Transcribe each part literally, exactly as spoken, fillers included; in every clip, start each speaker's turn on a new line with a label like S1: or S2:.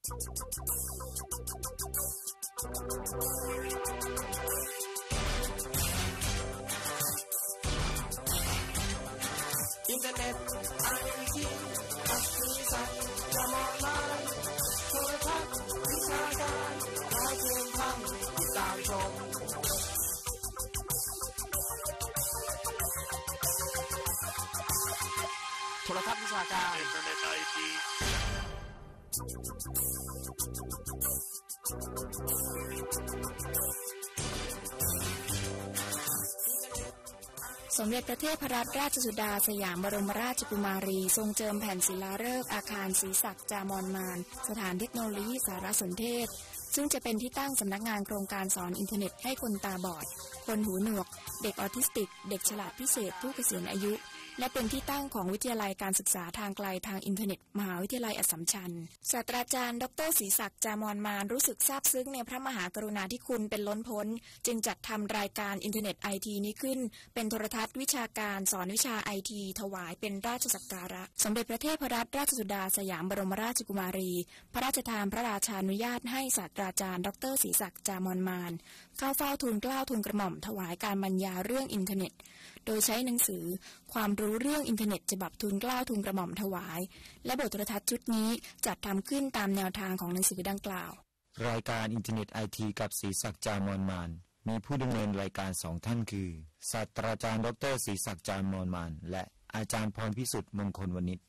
S1: อินเทอร์เน็ตไอทีอัจฉริยะจำออนไลน์โทรทัศน์วิชาการดาวเทียมพันติดตามชมโทรทัศน์วิชาการอินเทอร์เน็ตไอที
S2: สมเด็จพระเทพรัตนราชสุดาสยามบรมราชกุมารีทรงเจิมแผ่นศิลาฤกษ์อาคารศรีศักดิ์จามอนมานสถานเทคโนโลยีสารสนเทศซึ่งจะเป็นที่ตั้งสำนักงานโครงการสอนอินเทอร์เน็ตให้คนตาบอดคนหูหนวกเด็กออทิสติกเด็กฉลาดพิเศษผู้เกษียณอายุและเป็นที่ตั้งของวิทยาลัยการศึกษาทางไกลทางอินเทอร์เน็ตมหาวิทยาลัยอัสสัมชัญศาสตราจารย์ดรศรีศักดิ์จามอนมานรู้สึกซาบซึ้งในพระมหากรุณาธิคุณเป็นล้นพ้นจึงจัดทำรายการอินเทอร์เน็ตไอทีนี้ขึ้นเป็นโทรทัศน์วิชาการสอนวิชาไอทีถวายเป็นราชสักการะสมเด็จพระเทพรัตนราชสุดาสยามบรมราชกุมารีพระราชทานพระราชานุญาตให้ศาสตราจารย์ดรศรีศักดิ์จามอนมานเข้าเฝ้าทูลเกล้าทูลกระหม่อมถวายการบรรยายเรื่องอินเทอร์เน็ตโดยใช้หนังสือความรู้เรื่องอินเทอร์เน็ตฉบับทูลเกล้าทูลกระหม่อมถวายและบทโทรทัศน์ชุดนี้จัดทำขึ้นตามแนวทางของหนังสือดังกล่าว
S3: รายการอินเทอร์เน็ตไอทีกับศรีศักดิ์จามอนมานมีผู้ดำเนินรายการสองท่านคือศาสตราจารย์ดรศรีศักดิ์จามอนมานและอาจารย์พรพิสุทธิ์มงคลวณิช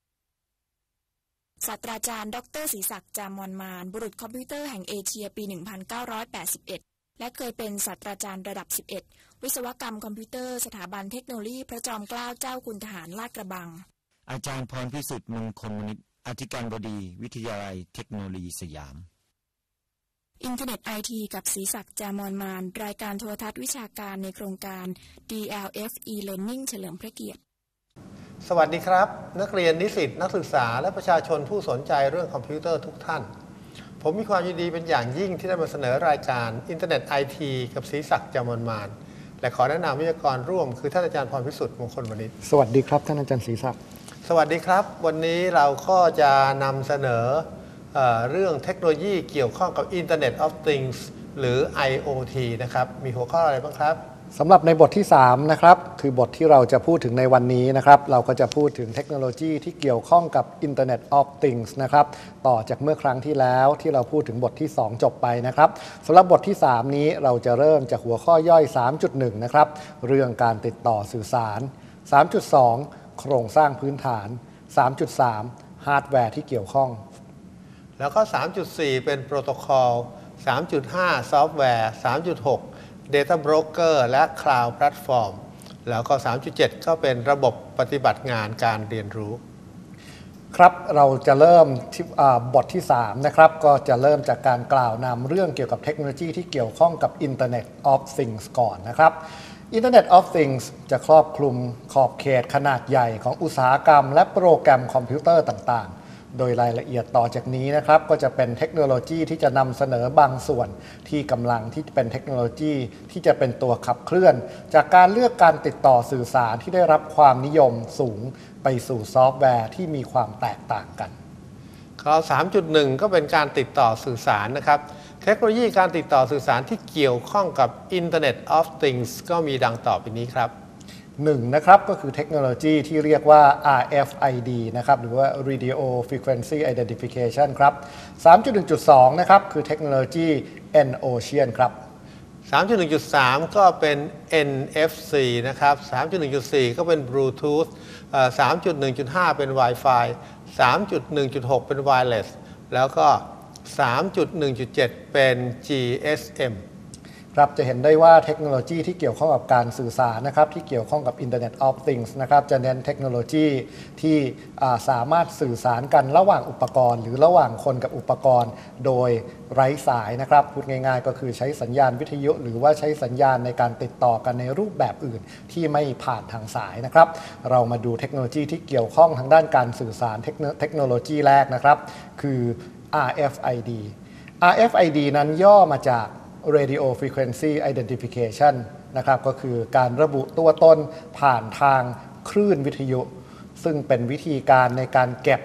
S2: ศาสตราจารย์ดรศรีศักดิ์จามอนมานบุรุษคอมพิวเตอร์แห่งเอเชียปีหนึ่งพันเก้าร้อยแปดสิบเอ็ดและเคยเป็นศาสตราจารย์ระดับสิบเอ็ดวิศวกรรมคอมพิวเตอร์สถาบันเทคโนโลยีพระจอมเกล้าเจ้าคุณทหารลาดกระบัง
S3: อาจารย์พรพิสุทธิ์มงคลวณิชอธิการบดีวิทยาลัยเทคโนโลยีสยาม
S2: อินเทอร์เน็ตไอทีกับศรีศักดิ์จามอนมานรายการโทรทัศน์วิชาการในโครงการ ดี แอล เอฟ e-learning เฉลิมพระเกียรติ
S4: สวัสดีครับนักเรียนนิสิตนักศึกษาและประชาชนผู้สนใจเรื่องคอมพิวเตอร์ทุกท่านผมมีความยินดีเป็นอย่างยิ่งที่ได้มาเสนอรายการอินเทอร์เน็ตไอทีกับศรีศักดิ์จามอนมานและขอแนะนำวิทยากรร่วมคือท่านอาจารย์พรพิสุทธิ์มงคลวณิช
S5: สวัสดีครับท่านอาจารย์ศรีศักดิ์
S4: สวัสดีครับวันนี้เราก็จะนำเสนอ เอ่อ เรื่องเทคโนโลยีเกี่ยวข้องกับ Internet of Things หรือ ไอ โอ ที นะครับมีหัวข้ออะไรบ้างครับ
S5: สำหรับในบทที่สามนะครับคือบทที่เราจะพูดถึงในวันนี้นะครับเราก็จะพูดถึงเทคโนโลยีที่เกี่ยวข้องกับ Internet of Things นะครับต่อจากเมื่อครั้งที่แล้วที่เราพูดถึงบทที่สองจบไปนะครับสำหรับบทที่สามนี้เราจะเริ่มจากหัวข้อย่อย สามจุดหนึ่ง นะครับเรื่องการติดต่อสื่อสาร สามจุดสอง โครงสร้างพื้นฐาน สามจุดสาม ฮาร์ดแวร์ที่เกี่ยวข้อง
S4: แล้วก็ สามจุดสี่ เป็นโปรโตคอล สามจุดห้า ซอฟต์แวร์ สามจุดหกData Broker และ Cloud Platform แล้วก็ สามจุดเจ็ด ก็เป็นระบบปฏิบัติงานการเรียนรู้
S5: ครับเราจะเริ่มที่บทที่สามนะครับก็จะเริ่มจากการกล่าวนำเรื่องเกี่ยวกับเทคโนโลยีที่เกี่ยวข้องกับ Internet of Things ก่อนนะครับ Internet of Things จะครอบคลุมขอบเขตขนาดใหญ่ของอุตสาหกรรมและโปรแกรมคอมพิวเตอร์ต่างๆโดยรายละเอียดต่อจากนี้นะครับก็จะเป็นเทคโนโลยีที่จะนำเสนอบางส่วนที่กำลังที่เป็นเทคโนโลยีที่จะเป็นตัวขับเคลื่อนจากการเลือกการติดต่อสื่อสารที่ได้รับความนิยมสูงไปสู่ซอฟต์แวร์ที่มีความแตกต่างกัน
S4: ข้อ สามจุดหนึ่ง ก็เป็นการติดต่อสื่อสารนะครับเทคโนโลยีการติดต่อสื่อสารที่เกี่ยวข้องกับ Internet of Things ก็มีดังต่อไปนี้ครับ
S5: หนึ่งนะครับก็คือเทคโนโลยีที่เรียกว่า อาร์ เอฟ ไอ ดี นะครับหรือว่า Radio Frequency Identification ครับ สามจุดหนึ่งจุดสอง นะครับคือเทคโนโลยี N-Ocean ครับ
S4: สามจุดหนึ่งจุดสาม ก็เป็น เอ็น เอฟ ซี นะครับ สามจุดหนึ่งจุดสี่ ก็เป็น Bluetooth สามจุดหนึ่งจุดห้า เป็น Wi-Fi สามจุดหนึ่งจุดหก เป็น Wireless แล้วก็ สามจุดหนึ่งจุดเจ็ด เป็น จี เอส เอ็ม
S5: ครับจะเห็นได้ว่าเทคโนโลยีที่เกี่ยวข้องกับการสื่อสารนะครับที่เกี่ยวข้องกับ Internet of Things นะครับจะเน้นเทคโนโลยีที่สามารถสื่อสารกันระหว่างอุปกรณ์หรือระหว่างคนกับอุปกรณ์โดยไร้สายนะครับพูดง่ายๆก็คือใช้สัญญาณวิทยุหรือว่าใช้สัญญาณในการติดต่อกันในรูปแบบอื่นที่ไม่ผ่านทางสายนะครับเรามาดูเทคโนโลยีที่เกี่ยวข้องทางด้านการสื่อสารเทคโนโลยีแรกนะครับคือ อาร์ เอฟ ไอ ดี อาร์ เอฟ ไอ ดี นั้นย่อมาจากRadio Frequency Identification นะครับก็คือการระบุตัวตนผ่านทางคลื่นวิทยุซึ่งเป็นวิธีการในการเก็บ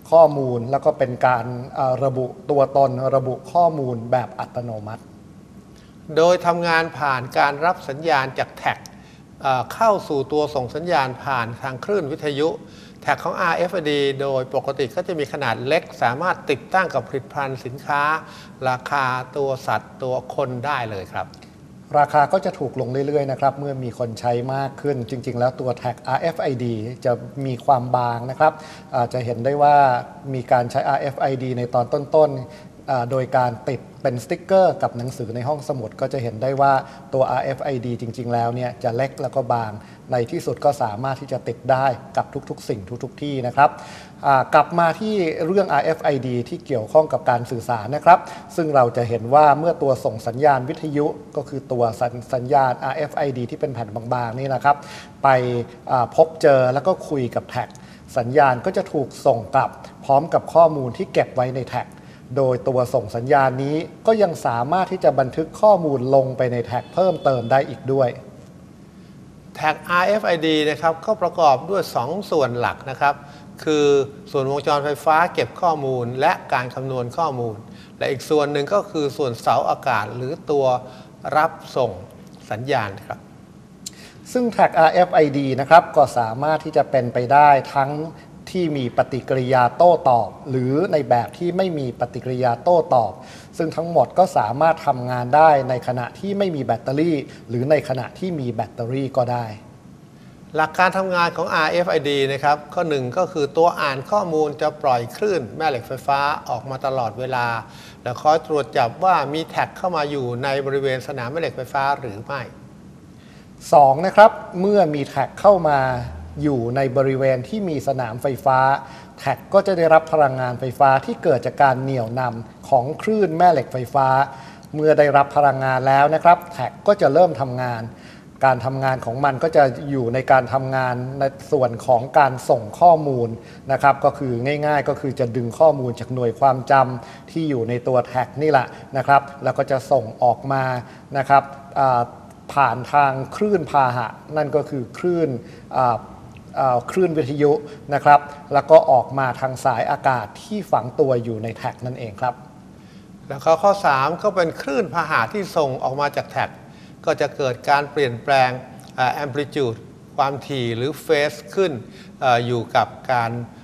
S5: ข้อมูลแล้วก็เป็นการระบุตัวตนระบุข้อมูลแบบอัตโนมัติ
S4: โดยทำงานผ่านการรับสัญญาณจากแท็กเข้าสู่ตัวส่งสัญญาณผ่านทางคลื่นวิทยุแท็กของ อาร์ เอฟ ไอ ดี โดยปกติก็จะมีขนาดเล็กสามารถติดตั้งกับผลิตภัณฑ์สินค้าราคาตัวสัตว์ตัวคนได้เลยครับ
S5: ราคาก็จะถูกลงเรื่อยๆนะครับเมื่อมีคนใช้มากขึ้นจริงๆแล้วตัวแท็ก อาร์ เอฟ ไอ ดี จะมีความบางนะครับอาจจะเห็นได้ว่ามีการใช้ อาร์ เอฟ ไอ ดี ในตอนต้นๆโดยการติดเป็นสติ๊กเกอร์กับหนังสือในห้องสมุดก็จะเห็นได้ว่าตัว อาร์ เอฟ ไอ ดี จริงๆแล้วเนี่ยจะเล็กแล้วก็บางในที่สุดก็สามารถที่จะติดได้กับทุกๆสิ่งทุกๆที่นะครับกลับมาที่เรื่อง อาร์ เอฟ ไอ ดี ที่เกี่ยวข้องกับการสื่อสารนะครับซึ่งเราจะเห็นว่าเมื่อตัวส่งสัญญาณวิทยุก็คือตัวสัญญาณ อาร์ เอฟ ไอ ดี ที่เป็นแผ่นบางๆนี่นะครับไปพบเจอแล้วก็คุยกับแท็กสัญญาณก็จะถูกส่งกลับพร้อมกับข้อมูลที่เก็บไว้ในแท็กโดยตัวส่งสัญญาณนี้ก็ยังสามารถที่จะบันทึกข้อมูลลงไปในแท็กเพิ่มเติมได้อีกด้วย
S4: แท็ก อาร์ เอฟ ไอ ดี นะครับก็ประกอบด้วยสองส่วนหลักนะครับคือส่วนวงจรไฟฟ้าเก็บข้อมูลและการคำนวณข้อมูลและอีกส่วนหนึ่งก็คือส่วนเสาอากาศหรือตัวรับส่งสัญญาณครับ
S5: ซึ่งแท็ก อาร์ เอฟ ไอ ดี นะครับก็สามารถที่จะเป็นไปได้ทั้งที่มีปฏิกิริยาโต้ตอบหรือในแบบที่ไม่มีปฏิกิริยาโต้ตอบซึ่งทั้งหมดก็สามารถทำงานได้ในขณะที่ไม่มีแบตเตอรี่หรือในขณะที่มีแบตเตอรี่ก็ได้
S4: หลักการทำงานของ อาร์ เอฟ ไอ ดี นะครับข้อหนึ่งก็คือตัวอ่านข้อมูลจะปล่อยคลื่นแม่เหล็กไฟฟ้าออกมาตลอดเวลาและคอยตรวจจับว่ามีแท็กเข้ามาอยู่ในบริเวณสนามแม่เหล็กไฟฟ้าหรือไม่
S5: สองนะครับเมื่อมีแท็กเข้ามาอยู่ในบริเวณที่มีสนามไฟฟ้าแท็กก็จะได้รับพลังงานไฟฟ้าที่เกิดจากการเหนี่ยวนำของคลื่นแม่เหล็กไฟฟ้าเมื่อได้รับพลังงานแล้วนะครับแท็กก็จะเริ่มทำงานการทำงานของมันก็จะอยู่ในการทำงานในส่วนของการส่งข้อมูลนะครับก็คือง่ายๆก็คือจะดึงข้อมูลจากหน่วยความจำที่อยู่ในตัวแท็กนี่แหละนะครับแล้วก็จะส่งออกมานะครับผ่านทางคลื่นพาหะนั่นก็คือคลื่นคลื่นวิทยุนะครับแล้วก็ออกมาทางสายอากาศที่ฝังตัวอยู่ในแท็กนั่นเองครับ
S4: แล้วก็ข้อสามก็เป็นคลื่นพาหะที่ส่งออกมาจากแท็กก็จะเกิดการเปลี่ยนแปลง amplitude ความถี่หรือ phase ขึ้น อ, อยู่กับการ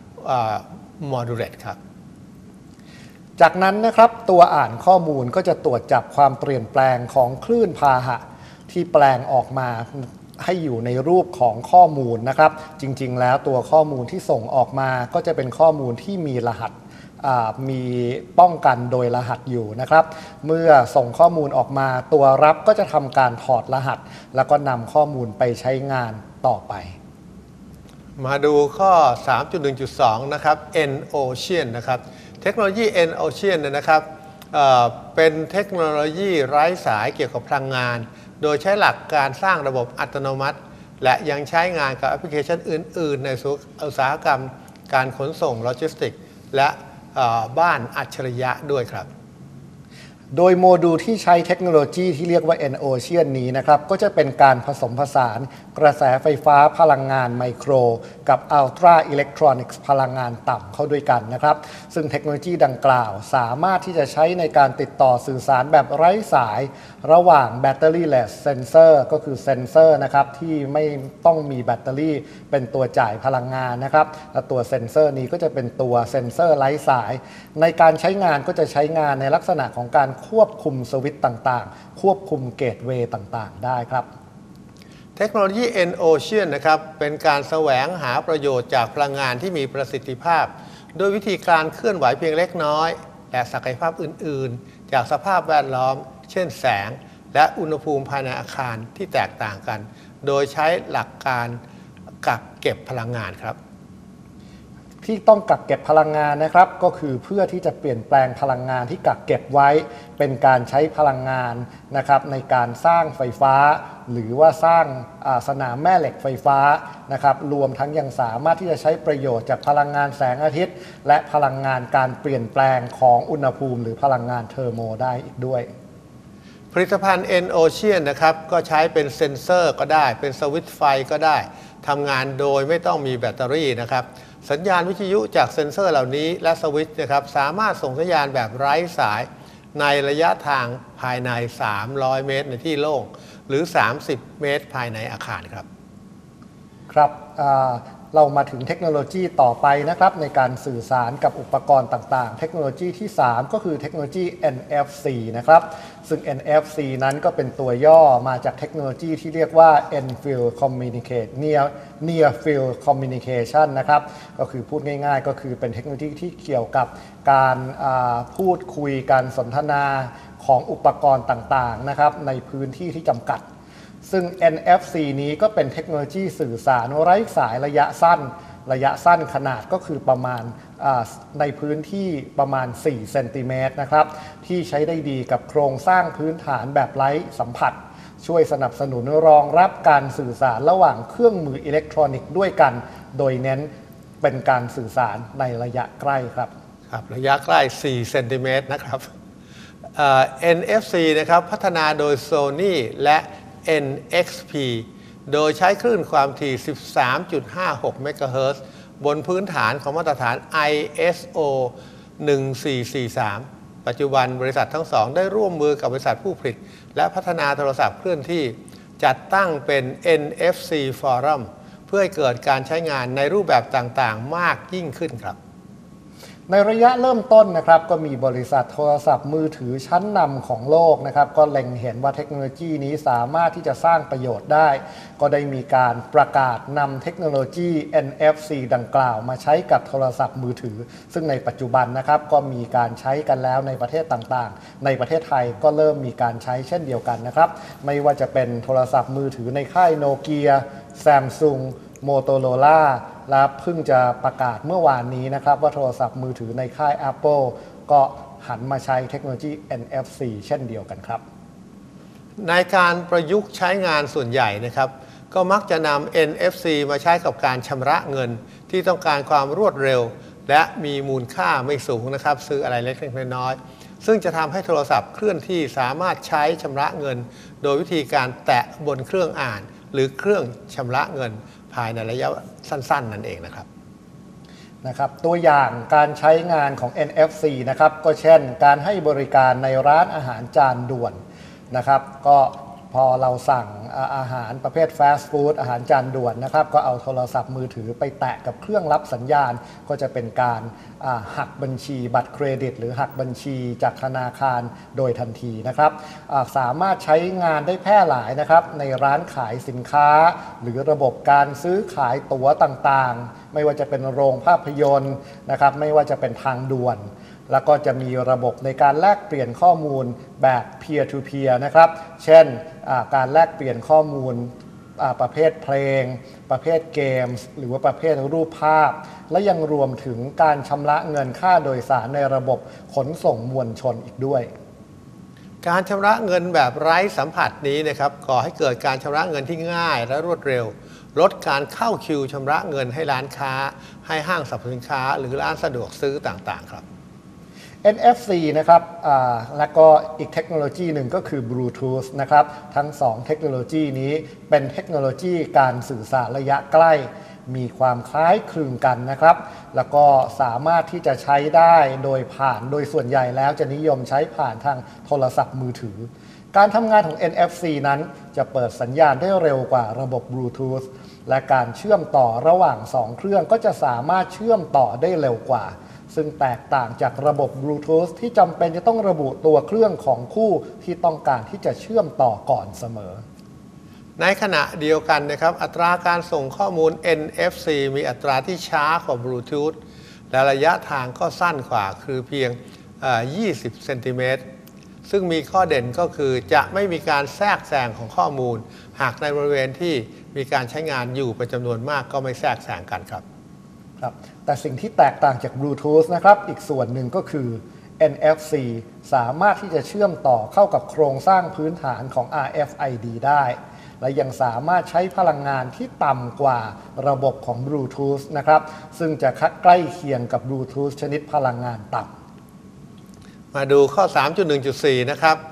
S4: modulate ครับ
S5: จากนั้นนะครับตัวอ่านข้อมูลก็จะตรวจจับความเปลี่ยนแปลงของคลื่นพาหะที่แปลงออกมาให้อยู่ในรูปของข้อมูลนะครับจริงๆแล้วตัวข้อมูลที่ส่งออกมาก็จะเป็นข้อมูลที่มีรหัสมีป้องกันโดยรหัสอยู่นะครับเมื่อส่งข้อมูลออกมาตัวรับก็จะทำการถอดรหัสแล้วก็นำข้อมูลไปใช้งานต่อไป
S4: มาดูข้อ สามจุดหนึ่งจุดสอง นะครับ N-Ocean นะครับเทคโนโลยี N-Ocean นะครับ เอ่อ เป็นเทคโนโลยีไร้สายเกี่ยวกับพลังงานโดยใช้หลักการสร้างระบบอัตโนมัติและยังใช้งานกับแอปพลิเคชันอื่นๆในอุตสาหกรรมการขนส่งโลจิสติกส์และบ้านอัจฉริยะด้วยครับ
S5: โดยโมดูลที่ใช้เทคโนโลยีที่เรียกว่า N-Ocean นี้นะครับก็จะเป็นการผสมผสานกระแสไฟฟ้าพลังงานไมโครกับอัลตราอิเล็กทรอนิกส์พลังงานต่ำเข้าด้วยกันนะครับซึ่งเทคโนโลยีดังกล่าวสามารถที่จะใช้ในการติดต่อสื่อสารแบบไร้สายระหว่างแบตเตอรี่เลสเซนเซอร์ก็คือเซนเซอร์นะครับที่ไม่ต้องมีแบตเตอรี่เป็นตัวจ่ายพลังงานนะครับและตัวเซนเซอร์นี้ก็จะเป็นตัวเซนเซอร์ไร้สายในการใช้งานก็จะใช้งานในลักษณะของการควบคุมสวิตช์ต่างๆควบคุมเกตเวย์ต่างๆได้ครับ
S4: เทคโนโลยี N-Ocean นะครับเป็นการแสวงหาประโยชน์จากพลังงานที่มีประสิทธิภาพโดยวิธีการเคลื่อนไหวเพียงเล็กน้อยและศักยภาพอื่นๆจากสภาพแวดล้อมเช่นแสงและอุณหภูมิภายในอาคารที่แตกต่างกันโดยใช้หลักการกักเก็บพลังงานครับ
S5: ที่ต้องกักเก็บพลังงานนะครับก็คือเพื่อที่จะเปลี่ยนแปลงพลังงานที่กักเก็บไว้เป็นการใช้พลังงานนะครับในการสร้างไฟฟ้าหรือว่าสร้างสนามแม่เหล็กไฟฟ้านะครับรวมทั้งยังสามารถที่จะใช้ประโยชน์จากพลังงานแสงอาทิตย์และพลังงานการเปลี่ยนแปลงของอุณหภูมิหรือพลังงานเทอร์โมได้อีกด้วย
S4: ผลิตภัณฑ์ N-Ocean นะครับก็ใช้เป็นเซ็นเซอร์ก็ได้เป็นสวิตช์ไฟก็ได้ทำงานโดยไม่ต้องมีแบตเตอรี่นะครับสัญญาณวิทยุจากเซ็นเซอร์เหล่านี้และสวิตช์นะครับสามารถส่งสัญญาณแบบไร้สายในระยะทางภายในสามร้อยเมตรในที่โล่งหรือสามสิบเมตรภายในอาคารครับ
S5: ครับเรามาถึงเทคโนโลยีต่อไปนะครับในการสื่อสารกับอุปกรณ์ต่างๆเทคโนโลยีที่สามก็คือเทคโนโลยี เอ็น เอฟ ซี นะครับซึ่ง เอ็น เอฟ ซี นั้นก็เป็นตัวย่อมาจากเทคโนโลยีที่เรียกว่า Near Field Near Near Field Communication นะครับก็คือพูดง่ายๆก็คือเป็นเทคโนโลยีที่เกี่ยวกับการพูดคุยการสนทนาของอุปกรณ์ต่างๆนะครับในพื้นที่ที่จำกัดซึ่ง เอ็น เอฟ ซี นี้ก็เป็นเทคโนโลยีสื่อสารไร้สายระยะสั้นระยะสั้นขนาดก็คือประมาณในพื้นที่ประมาณสี่เซนติเมตรนะครับที่ใช้ได้ดีกับโครงสร้างพื้นฐานแบบไร้สัมผัสช่วยสนับสนุนรองรับการสื่อสารระหว่างเครื่องมืออิเล็กทรอนิกส์ด้วยกันโดยเน้นเป็นการสื่อสารในระยะใกล้ครับ
S4: ครับระยะใกล้สี่เซนติเมตรนะครับ เอ็น เอฟ ซี นะครับพัฒนาโดย Sony และ เอ็น เอ็กซ์ พี โดยใช้คลื่นความถี่ สิบสามจุดห้าหก เมกะเฮิรตซ์บนพื้นฐานของมาตรฐาน ไอ เอส โอ หนึ่งสี่สี่สาม ปัจจุบันบริษัททั้งสองได้ร่วมมือกับบริษัทผู้ผลิตและพัฒนาโทรศัพท์เคลื่อนที่จัดตั้งเป็น เอ็น เอฟ ซี Forum เพื่อให้เกิดการใช้งานในรูปแบบต่างๆมากยิ่งขึ้นครับ
S5: ในระยะเริ่มต้นนะครับก็มีบริษัทโทรศัพท์มือถือชั้นนำของโลกนะครับก็เล็งเห็นว่าเทคโนโลยีนี้สามารถที่จะสร้างประโยชน์ได้ก็ได้มีการประกาศนำเทคโนโลยี เอ็น เอฟ ซี ดังกล่าวมาใช้กับโทรศัพท์มือถือซึ่งในปัจจุบันนะครับก็มีการใช้กันแล้วในประเทศต่างๆในประเทศไทยก็เริ่มมีการใช้เช่นเดียวกันนะครับไม่ว่าจะเป็นโทรศัพท์มือถือในค่ายโนเกีย Samsung Motorola และเพิ่งจะประกาศเมื่อวานนี้นะครับว่าโทรศัพท์มือถือในค่าย Apple ก็หันมาใช้เทคโนโลยี เอ็น เอฟ ซี เช่นเดียวกันครับ
S4: ในการประยุกต์ใช้งานส่วนใหญ่นะครับก็มักจะนำ เอ็น เอฟ ซี มาใช้กับการชำระเงินที่ต้องการความรวดเร็วและมีมูลค่าไม่สูงนะครับซื้ออะไรเล็กๆน้อยๆซึ่งจะทำให้โทรศัพท์เคลื่อนที่สามารถใช้ชำระเงินโดยวิธีการแตะบนเครื่องอ่านหรือเครื่องชำระเงินภายในระยะสั้นๆนั่นเองนะครับ
S5: นะครับตัวอย่างการใช้งานของ เอ็น เอฟ ซี นะครับก็เช่นการให้บริการในร้านอาหารจานด่วนนะครับก็พอเราสั่งอาหารประเภทฟาสต์ฟู้ดอาหารจานด่วนนะครับก็เอาโทรศัพท์มือถือไปแตะกับเครื่องรับสัญญาณก็จะเป็นการหักบัญชีบัตรเครดิตหรือหักบัญชีจากธนาคารโดยทันทีนะครับสามารถใช้งานได้แพร่หลายนะครับในร้านขายสินค้าหรือระบบการซื้อขายตั๋วต่างๆไม่ว่าจะเป็นโรงภาพยนตร์นะครับไม่ว่าจะเป็นทางด่วนแล้วก็จะมีระบบในการแลกเปลี่ยนข้อมูลแบบ peer to peer นะครับเช่นการแลกเปลี่ยนข้อมูลประเภทเพลงประเภทเกมส์หรือว่าประเภทรูปภาพและยังรวมถึงการชำระเงินค่าโดยสารในระบบขนส่งมวลชนอีกด้วย
S4: การชำระเงินแบบไร้สัมผัสนี้นะครับก่อให้เกิดการชำระเงินที่ง่ายและรวดเร็วลดการเข้าคิวชำระเงินให้ร้านค้าให้ห้างสรรพสินค้าหรือร้านสะดวกซื้อต่างๆครับ
S5: เอ็น เอฟ ซี นะครับและก็อีกเทคโนโลยีหนึ่งก็คือ Bluetooth นะครับทั้งสองเทคโนโลยีนี้เป็นเทคโนโลยีการสื่อสารระยะใกล้มีความคล้ายคลึงกันนะครับแล้วก็สามารถที่จะใช้ได้โดยผ่านโดยส่วนใหญ่แล้วจะนิยมใช้ผ่านทางโทรศัพท์มือถือการทำงานของ เอ็น เอฟ ซี นั้นจะเปิดสัญญาณได้เร็วกว่าระบบ Bluetooth และการเชื่อมต่อระหว่างสองเครื่องก็จะสามารถเชื่อมต่อได้เร็วกว่าซึ่งแตกต่างจากระบบ Bluetooth ที่จำเป็นจะต้องระบุตัวเครื่องของคู่ที่ต้องการที่จะเชื่อมต่อก่อนเสมอ
S4: ในขณะเดียวกันนะครับอัตราการส่งข้อมูล เอ็น เอฟ ซี มีอัตราที่ช้ากว่า Bluetooth และระยะทางก็สั้นกว่าคือเพียงยี่สิบเซนติเมตรซึ่งมีข้อเด่นก็คือจะไม่มีการแทรกแซงของข้อมูลหากในบริเวณที่มีการใช้งานอยู่เป็นจำนวนมากก็ไม่แทรกแซงกันครับ
S5: ครับแต่สิ่งที่แตกต่างจาก Bluetooth นะครับอีกส่วนหนึ่งก็คือ เอ็น เอฟ ซี สามารถที่จะเชื่อมต่อเข้ากับโครงสร้างพื้นฐานของ อาร์ เอฟ ไอ ดี ได้และยังสามารถใช้พลังงานที่ต่ำกว่าระบบของ Bluetooth นะครับซึ่งจะใกล้เคียงกับ Bluetooth ชนิดพลังงานต่ำ
S4: มาดูข้อ สามจุดหนึ่งจุดสี่ นะครับ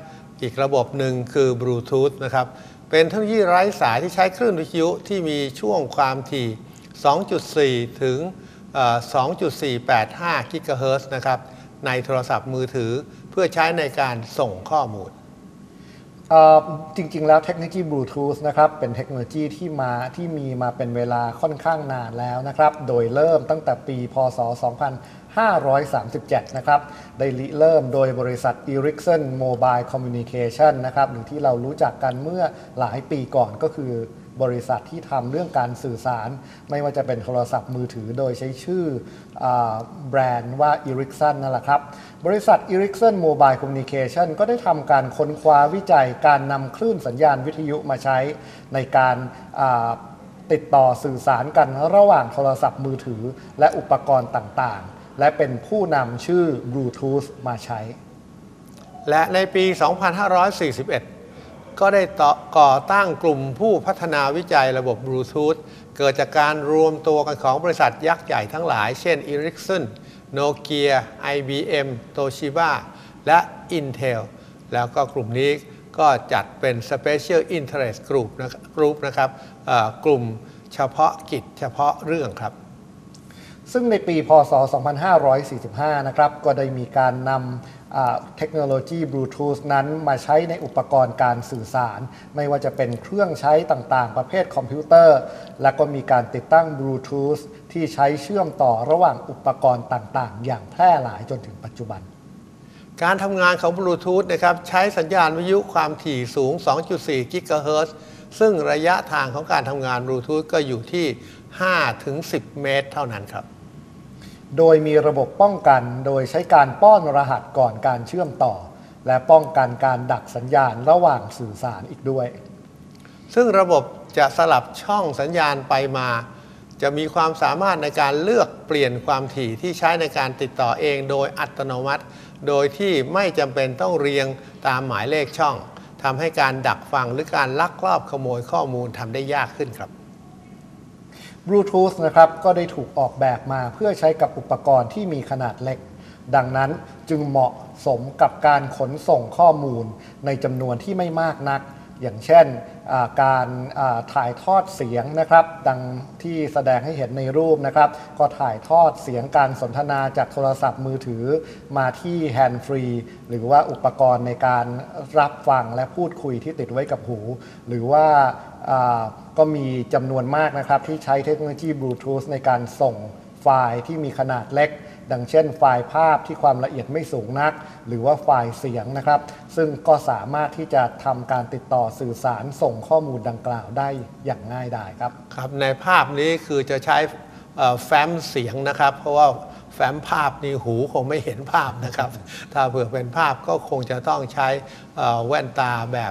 S4: อีกระบบหนึ่งคือบลูทูธนะครับเป็นเทคโนโลยีไร้สายที่ใช้คลื่นวิทยุที่มีช่วงความถี่ สองจุดสี่ ถึง สองจุดสี่แปดห้า กิกะเฮิรตซ์นะครับในโทรศัพท์มือถือเพื่อใช้ในการส่งข้อมูล
S5: จริงๆแล้วเทคโนโลยีบลูทูธนะครับเป็นเทคโนโลยีที่มาที่มีมาเป็นเวลาค่อนข้างนานแล้วนะครับโดยเริ่มตั้งแต่ปีพ.ศ. สองพันห้าร้อยสามสิบเจ็ดนะครับได้ริเริ่มโดยบริษัท Ericsson Mobile Communication นะครับหรือที่เรารู้จักกันเมื่อหลายปีก่อนก็คือบริษัทที่ทำเรื่องการสื่อสารไม่ว่าจะเป็นโทรศัพท์มือถือโดยใช้ชื่อแบรนด์ว่า Ericsson นั่นแหละครับบริษัท Ericsson Mobile Communication ก็ได้ทำการค้นคว้าวิจัยการนำคลื่นสัญญาณวิทยุมาใช้ในการติดต่อสื่อสารกันระหว่างโทรศัพท์มือถือและอุปกรณ์ต่างๆและเป็นผู้นำชื่อ Bluetooth มาใช้
S4: และในปี สองพันห้าร้อยสี่สิบเอ็ด ก็ได้ก่อตั้งกลุ่มผู้พัฒนาวิจัยระบบบลูทูธเกิดจากการรวมตัวกันของบริษัทยักษ์ใหญ่ทั้งหลายเช่น Ericsson, Nokia, ไอ บี เอ็ม Toshiba และ Intel แล้วก็กลุ่มนี้ก็จัดเป็น Special Interest Group นะครับกลุ่มเฉพาะกิจเฉพาะเรื่องครับ
S5: ซึ่งในปี พ.ศ. สองพันห้าร้อยสี่สิบห้า นะครับก็ได้มีการนำเทคโนโลยีบลูทูธนั้นมาใช้ในอุปกรณ์การสื่อสารไม่ว่าจะเป็นเครื่องใช้ต่างๆประเภทคอมพิวเตอร์และก็มีการติดตั้งบลูทูธที่ใช้เชื่อมต่อระหว่างอุปกรณ์ต่างๆอย่างแพร่หลายจนถึงปัจจุบัน
S4: การทำงานของบลูทูธนะครับใช้สัญญาณวิทยุความถี่สูง สองจุดสี่ กิกะเฮิรตซ์ซึ่งระยะทางของการทำงานบลูทูธก็อยู่ที่ ห้าถึงสิบ เมตรเท่านั้นครับ
S5: โดยมีระบบป้องกันโดยใช้การป้อนรหัสก่อนการเชื่อมต่อและป้องกันการดักสัญญาณระหว่างสื่อสารอีกด้วย
S4: ซึ่งระบบจะสลับช่องสัญญาณไปมาจะมีความสามารถในการเลือกเปลี่ยนความถี่ที่ใช้ในการติดต่อเองโดยอัตโนมัติโดยที่ไม่จำเป็นต้องเรียงตามหมายเลขช่องทำให้การดักฟังหรือการลักลอบขโมยข้อมูลทำได้ยากขึ้นครับ
S5: บลูทูธนะครับก็ได้ถูกออกแบบมาเพื่อใช้กับอุปกรณ์ที่มีขนาดเล็กดังนั้นจึงเหมาะสมกับการขนส่งข้อมูลในจำนวนที่ไม่มากนักอย่างเช่นการถ่ายทอดเสียงนะครับดังที่แสดงให้เห็นในรูปนะครับก็ถ่ายทอดเสียงการสนทนาจากโทรศัพท์มือถือมาที่แฮนด์ฟรีหรือว่าอุปกรณ์ในการรับฟังและพูดคุยที่ติดไว้กับหูหรือว่าก็มีจำนวนมากนะครับที่ใช้เทคโนโลยีบลูทูธในการส่งไฟล์ที่มีขนาดเล็กดังเช่นไฟล์ภาพที่ความละเอียดไม่สูงนักหรือว่าไฟล์เสียงนะครับซึ่งก็สามารถที่จะทำการติดต่อสื่อสารส่งข้อมูลดังกล่าวได้อย่างง่ายดายครับ
S4: ครับในภาพนี้คือจะใช้แฟ้มเสียงนะครับเพราะว่าแฟ้มภาพนี่หูคงไม่เห็นภาพนะครับถ้าเผื่อเป็นภาพก็คงจะต้องใช้แว่นตาแบบ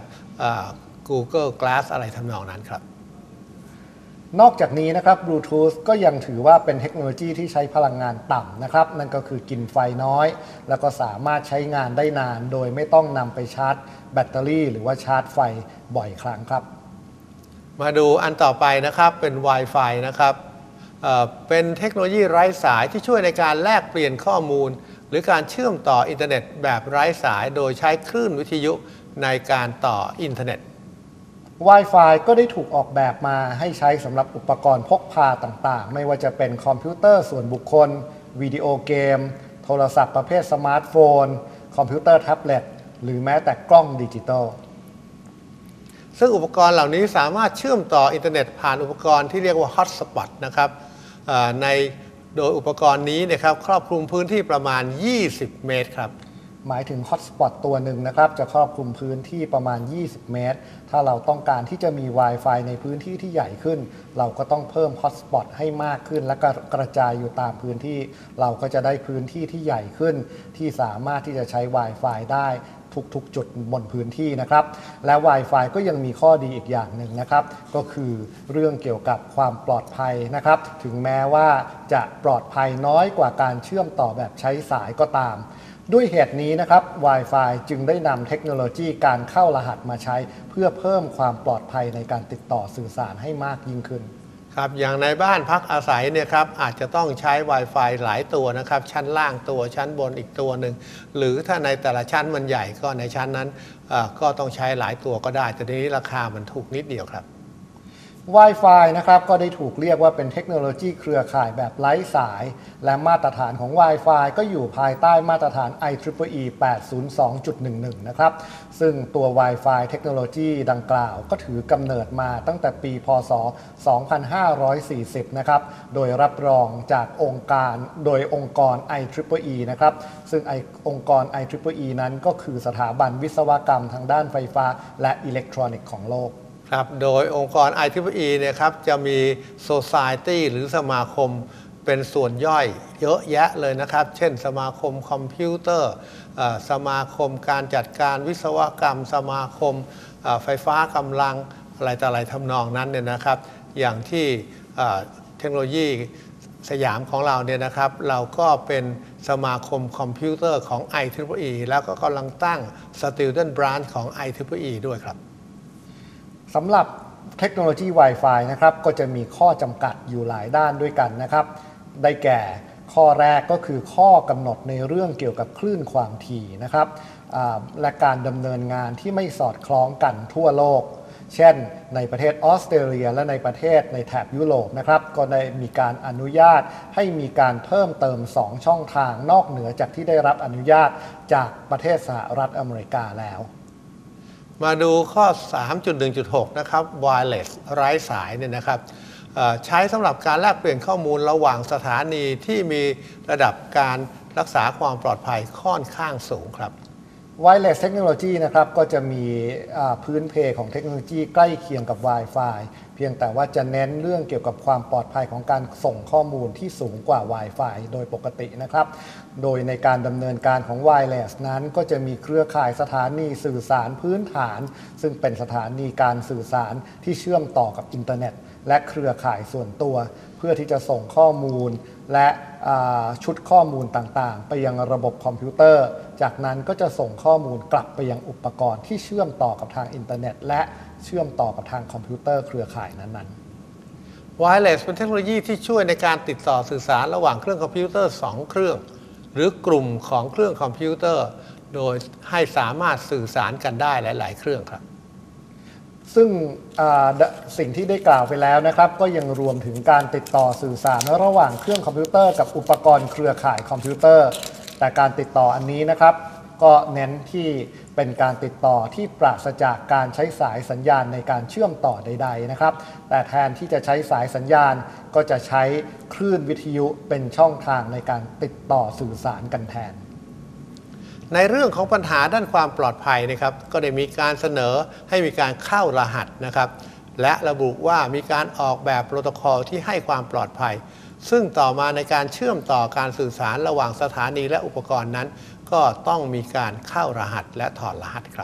S4: Google Glass อะไรทำนองนั้นครับ
S5: นอกจากนี้นะครับบลูทูธก็ยังถือว่าเป็นเทคโนโลยีที่ใช้พลังงานต่ำนะครับนั่นก็คือกินไฟน้อยแล้วก็สามารถใช้งานได้นานโดยไม่ต้องนำไปชาร์จแบตเตอรี่หรือว่าชาร์จไฟบ่อยครั้งครับ
S4: มาดูอันต่อไปนะครับเป็น Wi-Fi นะครับ เอ่อ เป็นเทคโนโลยีไร้สายที่ช่วยในการแลกเปลี่ยนข้อมูลหรือการเชื่อมต่ออินเทอร์เน็ตแบบไร้สายโดยใช้คลื่นวิทยุในการต่ออินเทอร์เน็ต
S5: Wi-Fi ก็ได้ถูกออกแบบมาให้ใช้สำหรับอุปกรณ์พกพาต่างๆไม่ว่าจะเป็นคอมพิวเตอร์ส่วนบุคคลวิดีโอเกมโทรศัพท์ประเภทสมาร์ทโฟนคอมพิวเตอร์แท็บเล็ตหรือแม้แต่กล้องดิจิตอล
S4: ซึ่งอุปกรณ์เหล่านี้สามารถเชื่อมต่ออินเทอร์เน็ตผ่านอุปกรณ์ที่เรียกว่าฮอตสปอตนะครับในโดยอุปกรณ์นี้นะครับครอบคลุมพื้นที่ประมาณยี่สิบเมตรครับ
S5: หมายถึงฮอตสปอตตัวหนึ่งนะครับจะครอบคลุมพื้นที่ประมาณยี่สิบเมตรถ้าเราต้องการที่จะมี Wi-Fi ในพื้นที่ที่ใหญ่ขึ้นเราก็ต้องเพิ่มฮอตสปอตให้มากขึ้นและกระจายอยู่ตามพื้นที่เราก็จะได้พื้นที่ที่ใหญ่ขึ้นที่สามารถที่จะใช้ Wi-Fi ได้ทุกๆจุดบนพื้นที่นะครับและ Wi-Fi ก็ยังมีข้อดีอีกอย่างหนึ่งนะครับก็คือเรื่องเกี่ยวกับความปลอดภัยนะครับถึงแม้ว่าจะปลอดภัยน้อยกว่าการเชื่อมต่อแบบใช้สายก็ตามด้วยเหตุนี้นะครับ Wi-Fi จึงได้นำเทคโนโลยีการเข้ารหัสมาใช้เพื่อเพิ่มความปลอดภัยในการติดต่อสื่อสารให้มากยิ่งขึ้น
S4: ครับอย่างในบ้านพักอาศัยเนี่ยครับอาจจะต้องใช้ Wi-Fi หลายตัวนะครับชั้นล่างตัวชั้นบนอีกตัวหนึ่งหรือถ้าในแต่ละชั้นมันใหญ่ก็ในชั้นนั้นก็ต้องใช้หลายตัวก็ได้แต่ทีนี้ราคามันถูกนิดเดียวครับ
S5: Wi-Fi นะครับก็ได้ถูกเรียกว่าเป็นเทคโนโลยีเครือข่ายแบบไร้สายและมาตรฐานของ Wi-Fi ก็อยู่ภายใต้มาตรฐาน ไอ ทริปเปิลอี แปดศูนย์สองจุดหนึ่งหนึ่ง นะครับซึ่งตัว Wi-Fi เทคโนโลยีดังกล่าวก็ถือกำเนิดมาตั้งแต่ปีพ.ศ. สองพันห้าร้อยสี่สิบ นะครับโดยรับรองจากองค์การโดยองค์กร ไอ ทริปเปิลอี นะครับซึ่งไอองค์กร ไอ ทริปเปิลอี นั้นก็คือสถาบันวิศวกรรมทางด้านไฟฟ้าและอิเล็กทรอนิกส์ของโลก
S4: ครับโดยองค์กร ไอ ทริปเปิลอี เนี่ยครับจะมี Society หรือสมาคมเป็นส่วนย่อยเยอะแยะเลยนะครับเช่นสมาคมคอมพิวเตอร์สมาคมการจัดการวิศวกรรมสมาคมไฟฟ้ากำลังอะไรต่ออะไรทำนองนั้นเนี่ยนะครับอย่างที่เทคโนโลยีสยามของเราเนี่ยนะครับเราก็เป็นสมาคมคอมพิวเตอร์ของ ไอ ทริปเปิลอี แล้วก็กำลังตั้ง Student Branch ของ ไอ ทริปเปิลอี ด้วยครับ
S5: สำหรับเทคโนโลยี Wi-Fi นะครับก็จะมีข้อจำกัดอยู่หลายด้านด้วยกันนะครับได้แก่ข้อแรกก็คือข้อกำหนดในเรื่องเกี่ยวกับคลื่นความถี่นะครับและการดำเนินงานที่ไม่สอดคล้องกันทั่วโลกเช่นในประเทศออสเตรเลียและในประเทศในแถบยุโรปนะครับก็ได้มีการอนุญาตให้มีการเพิ่มเติมสองช่องทางนอกเหนือจากที่ได้รับอนุญาตจากประเทศสหรัฐอเมริกาแล้ว
S4: มาดูข้อ สามจุดหนึ่งจุดหก นะครับ Wireless ไร้สายเนี่ยนะครับใช้สำหรับการแลกเปลี่ยนข้อมูลระหว่างสถานีที่มีระดับการรักษาความปลอดภัยค่อนข้างสูงครับ
S5: Wireless Technology นะครับก็จะมีพื้นเพของเทคโนโลยีใกล้เคียงกับ Wi-Fi เพียงแต่ว่าจะเน้นเรื่องเกี่ยวกับความปลอดภัยของการส่งข้อมูลที่สูงกว่า Wi-Fi โดยปกตินะครับโดยในการดำเนินการของ Wireless นั้นก็จะมีเครือข่ายสถานีสื่อสารพื้นฐานซึ่งเป็นสถานีการสื่อสารที่เชื่อมต่อกับอินเทอร์เน็ตและเครือข่ายส่วนตัวเพื่อที่จะส่งข้อมูลและชุดข้อมูลต่างๆไปยังระบบคอมพิวเตอร์จากนั้นก็จะส่งข้อมูลกลับไปยังอุปกรณ์ที่เชื่อมต่อกับทางอินเทอร์เน็ตและเชื่อมต่อกับทางคอมพิวเตอร์เครือข่ายนั้นๆ
S4: Wireless เป็นเทคโนโลยีที่ช่วยในการติดต่อสื่อสารระหว่างเครื่องคอมพิวเตอร์สองเครื่องหรือกลุ่มของเครื่องคอมพิวเตอร์โดยให้สามารถสื่อสารกันได้หลายๆเครื่องครับ
S5: ซึ่งสิ่งที่ได้กล่าวไปแล้วนะครับก็ยังรวมถึงการติดต่อสื่อสารระหว่างเครื่องคอมพิวเตอร์กับอุปกรณ์เครือข่ายคอมพิวเตอร์แต่การติดต่ออันนี้นะครับก็เน้นที่เป็นการติดต่อที่ปราศจากการใช้สายสัญญาณในการเชื่อมต่อใดๆนะครับแต่แทนที่จะใช้สายสัญญาณก็จะใช้คลื่นวิทยุเป็นช่องทางในการติดต่อสื่อสารกันแทน
S4: ในเรื่องของปัญหาด้านความปลอดภัยนะครับก็ได้มีการเสนอให้มีการเข้ารหัสนะครับและระบุว่ามีการออกแบบโปรโตคอลที่ให้ความปลอดภัยซึ่งต่อมาในการเชื่อมต่อการสื่อสารระหว่างสถานีและอุปกรณ์นั้นก็ต้องมีการเข้ารหัสและถอดรหัสครับ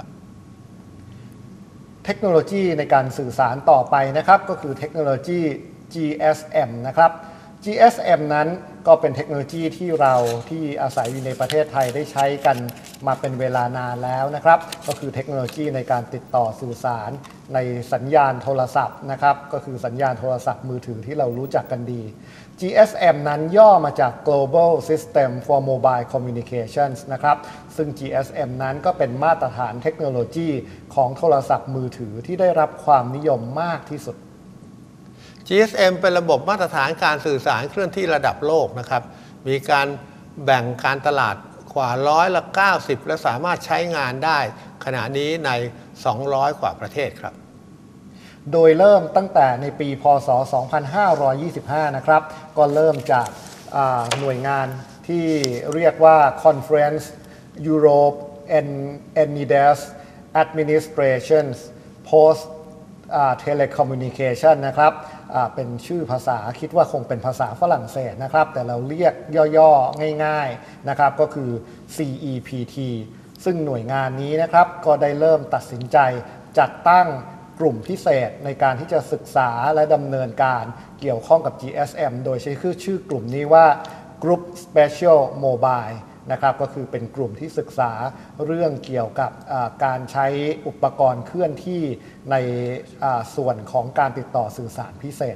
S5: เทคโนโลยีในการสื่อสารต่อไปนะครับก็คือเทคโนโลยี จี เอส เอ็ม นะครับ จี เอส เอ็ม นั้นก็เป็นเทคโนโลยีที่เราที่อาศัยอยู่ในประเทศไทยได้ใช้กันมาเป็นเวลานานแล้วนะครับก็คือเทคโนโลยีในการติดต่อสื่อสารในสัญญาณโทรศัพท์นะครับก็คือสัญญาณโทรศัพท์มือถือที่เรารู้จักกันดี จี เอส เอ็ม นั้นย่อมาจาก Global System for Mobile Communications นะครับซึ่ง จี เอส เอ็ม นั้นก็เป็นมาตรฐานเทคโนโลยีของโทรศัพท์มือถือที่ได้รับความนิยมมากที่สุด
S4: จี เอส เอ็ม เป็นระบบมาตรฐานการสื่อสารเคลื่อนที่ระดับโลกนะครับมีการแบ่งการตลาดกว่าร้อยละเก้าสิบและสามารถใช้งานได้ขณะนี้ในสองร้อยกว่าประเทศครับ
S5: โดยเริ่มตั้งแต่ในปีพ.ศ. สองพันห้าร้อยยี่สิบห้านะครับก็เริ่มจากหน่วยงานที่เรียกว่า Conference Europe and e n i d a s Administrations Post Telecommunication นะครับเป็นชื่อภาษาคิดว่าคงเป็นภาษาฝรั่งเศสนะครับแต่เราเรียกย่อๆง่ายๆนะครับก็คือ ซี อี พี ที ซึ่งหน่วยงานนี้นะครับก็ได้เริ่มตัดสินใจจัดตั้งกลุ่มพิเศษในการที่จะศึกษาและดำเนินการเกี่ยวข้องกับ จี เอส เอ็ม โดยใช้ชื่อกลุ่มนี้ว่า Group Special Mobile นะครับก็คือเป็นกลุ่มที่ศึกษาเรื่องเกี่ยวกับการใช้อุปกรณ์เคลื่อนที่ในส่วนของการติดต่อสื่อสารพิเศษครับ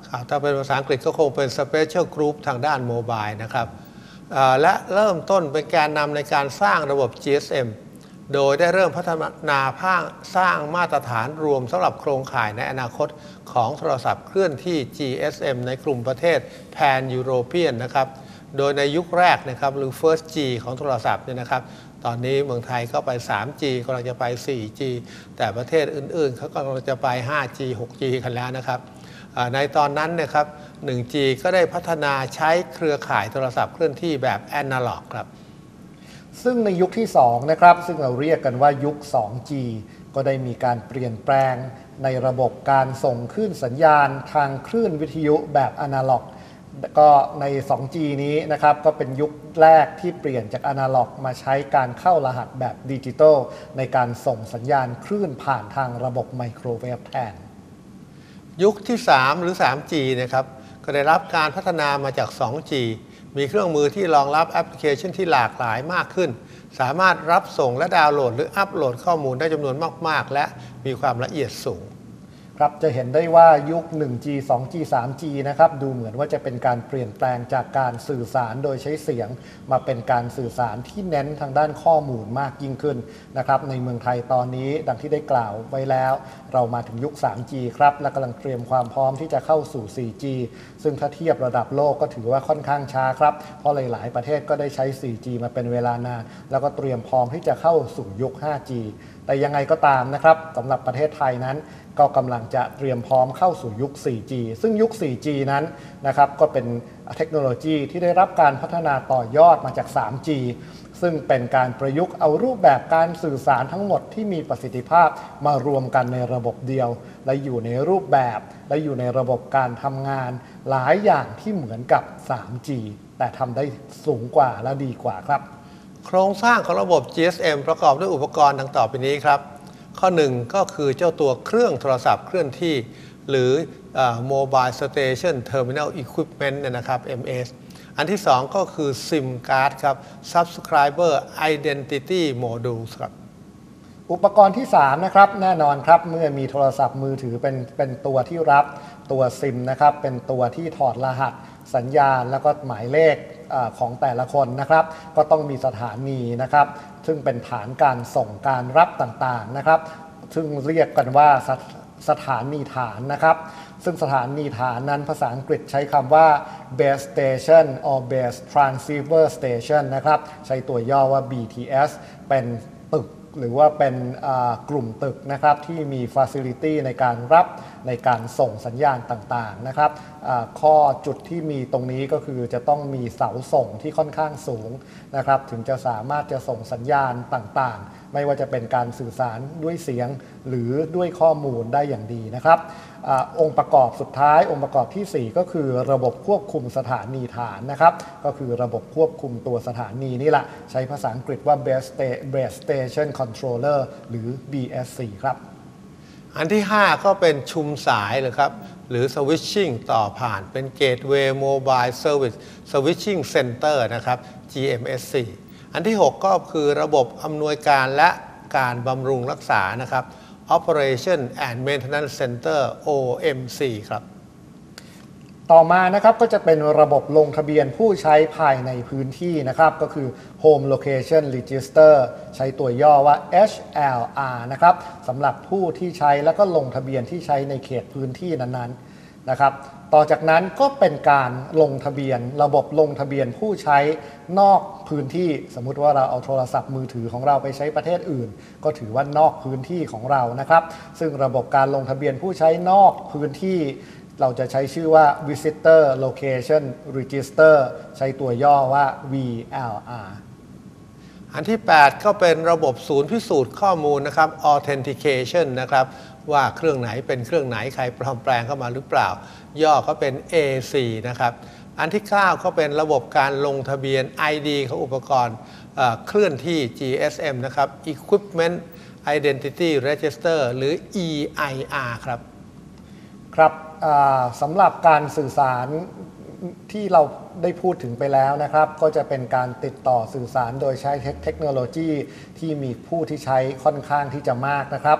S4: ครับถ้าเป็นภาษาอังกฤษก็คงเป็น Special Group ทางด้านโมบายนะครับและเริ่มต้นเป็นแกนนำในการสร้างระบบ จี เอส เอ็ม โดยได้เริ่มพัฒนาสร้างมาตรฐานรวมสำหรับโครงข่ายในอนาคตของโทรศัพท์เคลื่อนที่ จี เอส เอ็ม ในกลุ่มประเทศ Pan European นะครับโดยในยุคแรกนะครับหรือ First G ของโทรศัพท์เนี่ยนะครับตอนนี้เมืองไทยก็ไป ทรีจี กำลังจะไป โฟร์จี แต่ประเทศอื่นๆเขากำลังจะไป ไฟว์จี ซิกจี กันแล้วนะครับในตอนนั้นนะครับ วันจี ก็ได้พัฒนาใช้เครือข่ายโทรศัพท์เคลื่อนที่แบบแอนาล็อกครับ
S5: ซึ่งในยุคที่สองนะครับซึ่งเราเรียกกันว่ายุค ทูจี ก็ได้มีการเปลี่ยนแปลงในระบบการส่งคลื่นสัญญาณทางคลื่นวิทยุแบบอนาล็อกก็ใน ทูจี นี้นะครับก็เป็นยุคแรกที่เปลี่ยนจากอนาล็อกมาใช้การเข้ารหัสแบบดิจิตอลในการส่งสัญญาณคลื่นผ่านทางระบบไมโครเวฟแทน
S4: ยุคที่สามหรือ ทรีจี นะครับก็ได้รับการพัฒนามาจาก ทูจี มีเครื่องมือที่รองรับแอปพลิเคชันที่หลากหลายมากขึ้นสามารถรับส่งและดาวน์โหลดหรืออัปโหลดข้อมูลได้จำนวนมากๆและมีความละเอียดสูง
S5: ครับจะเห็นได้ว่ายุค หนึ่งจี สองจี สามจี นะครับดูเหมือนว่าจะเป็นการเปลี่ยนแปลงจากการสื่อสารโดยใช้เสียงมาเป็นการสื่อสารที่เน้นทางด้านข้อมูลมากยิ่งขึ้นนะครับในเมืองไทยตอนนี้ดังที่ได้กล่าวไว้แล้วเรามาถึงยุค ทรีจี ครับและกำลังเตรียมความพร้อมที่จะเข้าสู่ โฟร์จี ซึ่งถ้าเทียบระดับโลกก็ถือว่าค่อนข้างช้าครับเพราะหลายๆประเทศก็ได้ใช้ โฟร์จี มาเป็นเวลานานแล้วก็เตรียมพร้อมที่จะเข้าสู่ยุค ไฟว์จี แต่ยังไงก็ตามนะครับสำหรับประเทศไทยนั้นก็กำลังจะเตรียมพร้อมเข้าสู่ยุค โฟร์จี ซึ่งยุค โฟร์จี นั้นนะครับก็เป็นเทคโนโลยีที่ได้รับการพัฒนาต่อยอดมาจาก ทรีจี ซึ่งเป็นการประยุกต์เอารูปแบบการสื่อสารทั้งหมดที่มีประสิทธิภาพมารวมกันในระบบเดียวและอยู่ในรูปแบบและอยู่ในระบบการทำงานหลายอย่างที่เหมือนกับ ทรีจี แต่ทำได้สูงกว่าและดีกว่าครับ
S4: โครงสร้างของระบบ จี เอส เอ็ม ประกอบด้วยอุปกรณ์ดังต่อไปนี้ครับข้อหนึ่งก็คือเจ้าตัวเครื่องโทรศัพท์เคลื่อนที่หรือ Mobile Station Terminal Equipment นะครับ เอ็ม เอส อันที่สองก็คือ ซิม การ์ด ครับ Subscriber Identity Modules ครับ
S5: อุปกรณ์ที่สามนะครับแน่นอนครับเมื่อมีโทรศัพท์มือถือเป็นเป็นตัวที่รับตัวซิมนะครับเป็นตัวที่ถอดรหัสสัญญาณแล้วก็หมายเลขของแต่ละคนนะครับก็ต้องมีสถานีนะครับซึ่งเป็นฐานการส่งการรับต่างๆนะครับซึ่งเรียกกันว่าสสถานีฐานนะครับซึ่งสถานีฐานนั้นภาษาอังกฤษใช้คำว่า base station or base transceiver station นะครับใช้ตัวย่อว่า บี ที เอส เป็นตึกหรือว่าเป็นกลุ่มตึกนะครับที่มี facility ในการรับในการส่งสัญญาณต่างๆนะครับข้อจุดที่มีตรงนี้ก็คือจะต้องมีเสาส่งที่ค่อนข้างสูงนะครับถึงจะสามารถจะส่งสัญญาณต่างๆไม่ว่าจะเป็นการสื่อสารด้วยเสียงหรือด้วยข้อมูลได้อย่างดีนะครับอองค์ประกอบสุดท้ายองค์ประกอบที่สี่ก็คือระบบควบคุมสถานีฐานนะครับก็คือระบบควบคุมตัวสถานีนี่แหละใช้ภาษาอังกฤษว่า Base Station Controller หรือ บี เอส ซี ครับ
S4: อันที่ห้าก็เป็นชุมสายเลยครับหรือ Switching ต่อผ่านเป็น Gateway Mobile Service Switching Center นะครับ จี เอ็ม เอส ซี อันที่หกก็คือระบบอำนวยการและการบำรุงรักษานะครับ Operation and Maintenance Center โอ เอ็ม ซี ครับ
S5: ต่อมานะครับก็จะเป็นระบบลงทะเบียนผู้ใช้ภายในพื้นที่นะครับก็คือ Home Location Register ใช้ตัวย่อว่า เอช แอล อาร์ นะครับสำหรับผู้ที่ใช้แล้วก็ลงทะเบียนที่ใช้ในเขตพื้นที่นั้นๆนะครับต่อจากนั้นก็เป็นการลงทะเบียนระบบลงทะเบียนผู้ใช้นอกพื้นที่สมมุติว่าเราเอาโทรศัพท์มือถือของเราไปใช้ประเทศอื่นก็ถือว่านอกพื้นที่ของเรานะครับซึ่งระบบการลงทะเบียนผู้ใช้นอกพื้นที่เราจะใช้ชื่อว่า Visitor Location Register ใช้ตัวย่อว่า วี แอล อาร์
S4: อันที่แปดก็เป็นระบบศูนย์พิสูจน์ข้อมูลนะครับ Authentication นะครับว่าเครื่องไหนเป็นเครื่องไหนใครปลอมแปลงเข้ามาหรือเปล่าย่อก็เป็น เอ ซี นะครับอันที่เก้าก็เป็นระบบการลงทะเบียน ไอ ดี ของอุปกรณ์เคลื่อนที่ จี เอส เอ็ม นะครับ Equipment Identity Register หรือ อี ไอ อาร์ ครับ
S5: ครับสำหรับการสื่อสารที่เราได้พูดถึงไปแล้วนะครับก็จะเป็นการติดต่อสื่อสารโดยใช้เทคโนโลยีที่มีผู้ที่ใช้ค่อนข้างที่จะมากนะครับ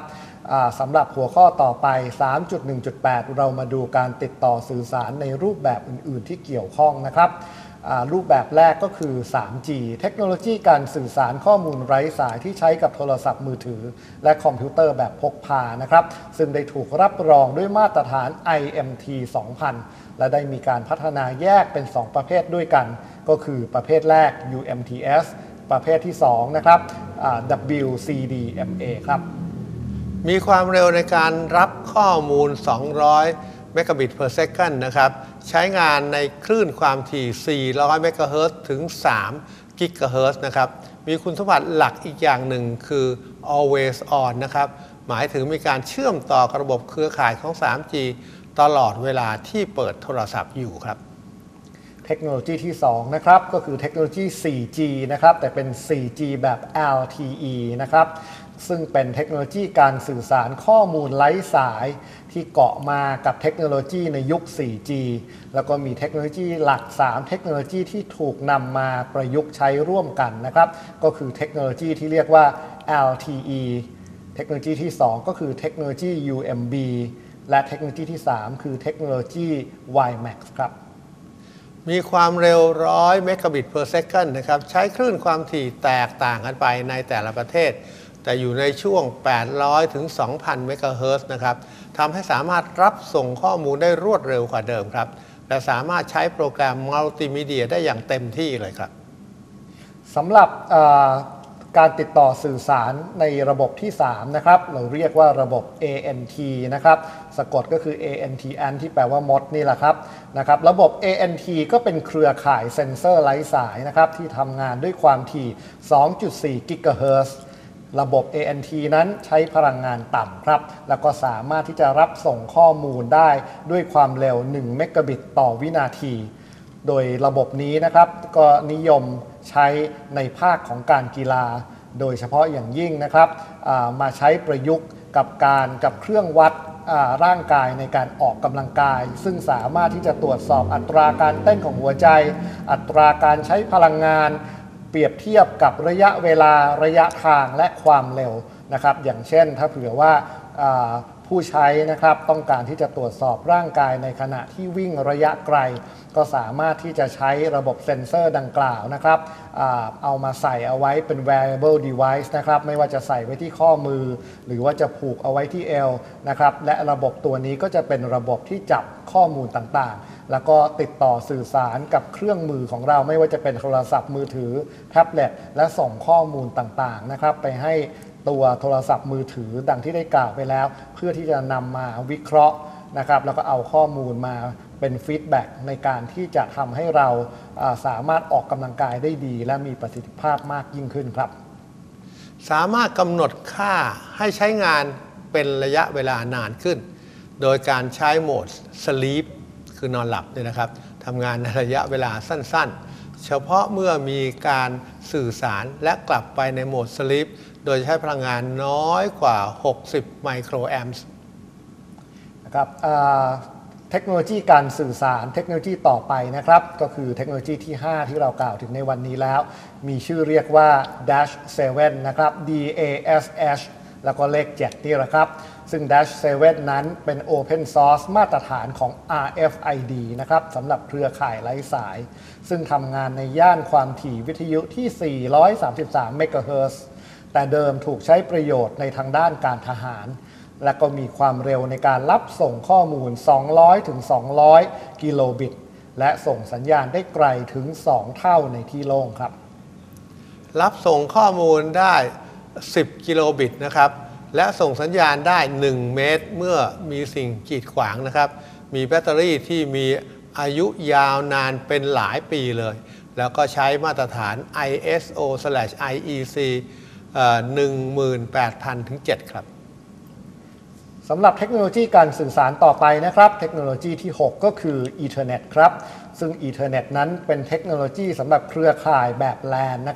S5: สำหรับหัวข้อต่อไป สามจุดหนึ่งจุดแปด เรามาดูการติดต่อสื่อสารในรูปแบบอื่นๆที่เกี่ยวข้องนะครับรูปแบบแรกก็คือ ทรีจี เทคโนโลยีการสื่อสารข้อมูลไร้สายที่ใช้กับโทรศัพท์มือถือและคอมพิวเตอร์แบบพกพานะครับซึ่งได้ถูกรับรองด้วยมาตรฐาน ไอ เอ็ม ที สองพัน และได้มีการพัฒนาแยกเป็นสองประเภทด้วยกันก็คือประเภทแรก ยู เอ็ม ที เอส ประเภทที่สองนะครับ ดับเบิลยู ซี ดี เอ็ม เอ ครับ
S4: มีความเร็วในการรับข้อมูลสองร้อยเมกะบิต per second นะครับใช้งานในคลื่นความถี่สี่ร้อยเมกะเฮิรตซ์ถึงสามกิกะเฮิรตซ์นะครับมีคุณสมบัติหลักอีกอย่างหนึ่งคือ always on นะครับหมายถึงมีการเชื่อมต่อกับระบบเครือข่ายของ ทรีจี ตลอดเวลาที่เปิดโทรศัพท์อยู่ครับ
S5: เทคโนโลยีที่สองนะครับก็คือเทคโนโลยี โฟร์จี นะครับแต่เป็น โฟร์จี แบบ แอล ที อี นะครับซึ่งเป็นเทคโนโลยีการสื่อสารข้อมูลไร้สายที่เกาะมากับเทคโนโลยีในยุค โฟร์จี แล้วก็มีเทคโนโลยีหลักสามเทคโนโลยีที่ถูกนำมาประยุกต์ใช้ร่วมกันนะครับก็คือเทคโนโลยีที่เรียกว่า แอล ที อี เทคโนโลยีที่สองก็คือเทคโนโลยี ยู เอ็ม บี และเทคโนโลยีที่สามคือเทคโนโลยี ไว แม็กซ์ ครับ
S4: มีความเร็วหนึ่งร้อยเมกะบิต per second นะครับใช้คลื่นความถี่แตกต่างกันไปในแต่ละประเทศแต่อยู่ในช่วงแปดร้อยถึงสองพันเมกะเฮิรตซ์นะครับทำให้สามารถรับส่งข้อมูลได้รวดเร็วกว่าเดิมครับและสามารถใช้โปรแกรมมัลติมีเดียได้อย่างเต็มที่เลยครับ
S5: สำหรับการติดต่อสื่อสารในระบบที่สามนะครับเราเรียกว่าระบบ เอ เอ็น ที นะครับสะกดก็คือ เอ เอ็น ที แอน ที่แปลว่ามดนี่แหละครับนะครับระบบ เอ เอ็น ที ก็เป็นเครือข่ายเซ็นเซอร์ไร้สายนะครับที่ทำงานด้วยความถี่ สองจุดสี่ กิกะเฮิรตซ์ระบบ เอ เอ็น ที นั้นใช้พลังงานต่ำครับแล้วก็สามารถที่จะรับส่งข้อมูลได้ด้วยความเร็วหนึ่งเมกะบิตต่อวินาทีโดยระบบนี้นะครับก็นิยมใช้ในภาคของการกีฬาโดยเฉพาะอย่างยิ่งนะครับมาใช้ประยุกต์กับการกับเครื่องวัดร่างกายในการออกกำลังกายซึ่งสามารถที่จะตรวจสอบอัตราการเต้นของหัวใจอัตราการใช้พลังงานเปรียบเทียบกับระยะเวลาระยะทางและความเร็วนะครับอย่างเช่นถ้าเผื่อว่าผู้ใช้นะครับต้องการที่จะตรวจสอบร่างกายในขณะที่วิ่งระยะไกลก็สามารถที่จะใช้ระบบเซ็นเซอร์ดังกล่าวนะครับเอามาใส่เอาไว้เป็น wearable device นะครับไม่ว่าจะใส่ไว้ที่ข้อมือหรือว่าจะผูกเอาไว้ที่เอวนะครับและระบบตัวนี้ก็จะเป็นระบบที่จับข้อมูลต่างๆแล้วก็ติดต่อสื่อสารกับเครื่องมือของเราไม่ว่าจะเป็นโทรศัพท์มือถือแท็บเล็ตและส่งข้อมูลต่างๆนะครับไปให้ตัวโทรศัพท์มือถือดังที่ได้กล่าวไปแล้วเพื่อที่จะนำมาวิเคราะห์นะครับแล้วก็เอาข้อมูลมาเป็นฟีดแบ็กในการที่จะทำให้เราสามารถออกกำลังกายได้ดีและมีประสิทธิภาพมากยิ่งขึ้นครับ
S4: สามารถกำหนดค่าให้ใช้งานเป็นระยะเวลานานขึ้นโดยการใช้โหมด Sleep คือนอนหลับเนี่ยนะครับทำงานในระยะเวลาสั้นๆเฉพาะเมื่อมีการสื่อสารและกลับไปในโหมด Sleep โดยใช้พลังงานน้อยกว่าหกสิบไมโครแอมป์
S5: นะครับเทคโนโลยีการสื่อสารเทคโนโลยีต่อไปนะครับก็คือเทคโนโลยีที่ห้าที่เรากล่าวถึงในวันนี้แล้วมีชื่อเรียกว่า Dash เซเว่น นะครับ D A S H แล้วก็เลขเจ็ดนี่แหละครับซึ่ง Dash เซเว่น นั้นเป็น Open Source มาตรฐานของ อาร์ เอฟ ไอ ดี นะครับสำหรับเครือข่ายไร้สายซึ่งทำงานในย่านความถี่วิทยุที่สี่ร้อยสามสิบสามเมกะเฮิรตซ์แต่เดิมถูกใช้ประโยชน์ในทางด้านการทหารและก็มีความเร็วในการรับส่งข้อมูลสองร้อยถึงสองร้อยกิโลบิตและส่งสัญญาณได้ไกลถึงสองเท่าในที่โล่งครับ
S4: รับส่งข้อมูลได้สิบกิโลบิตนะครับและส่งสัญญาณได้หนึ่งเมตรเมื่อมีสิ่งกีดขวางนะครับมีแบตเตอรี่ที่มีอายุยาวนานเป็นหลายปีเลยแล้วก็ใช้มาตรฐาน ไอ เอส โอ ไอ อี ซี หนึ่งหมื่นแปดพันถึงเจ็ดครับ
S5: สำหรับเทคโนโลยีการสื่อสารต่อไปนะครับเทคโนโลยีที่หกก็คือ Ethernet ครับซึ่ง Ethernet นั้นเป็นเทคโนโลยีสำหรับเครือข่ายแบบ แลน นะครับ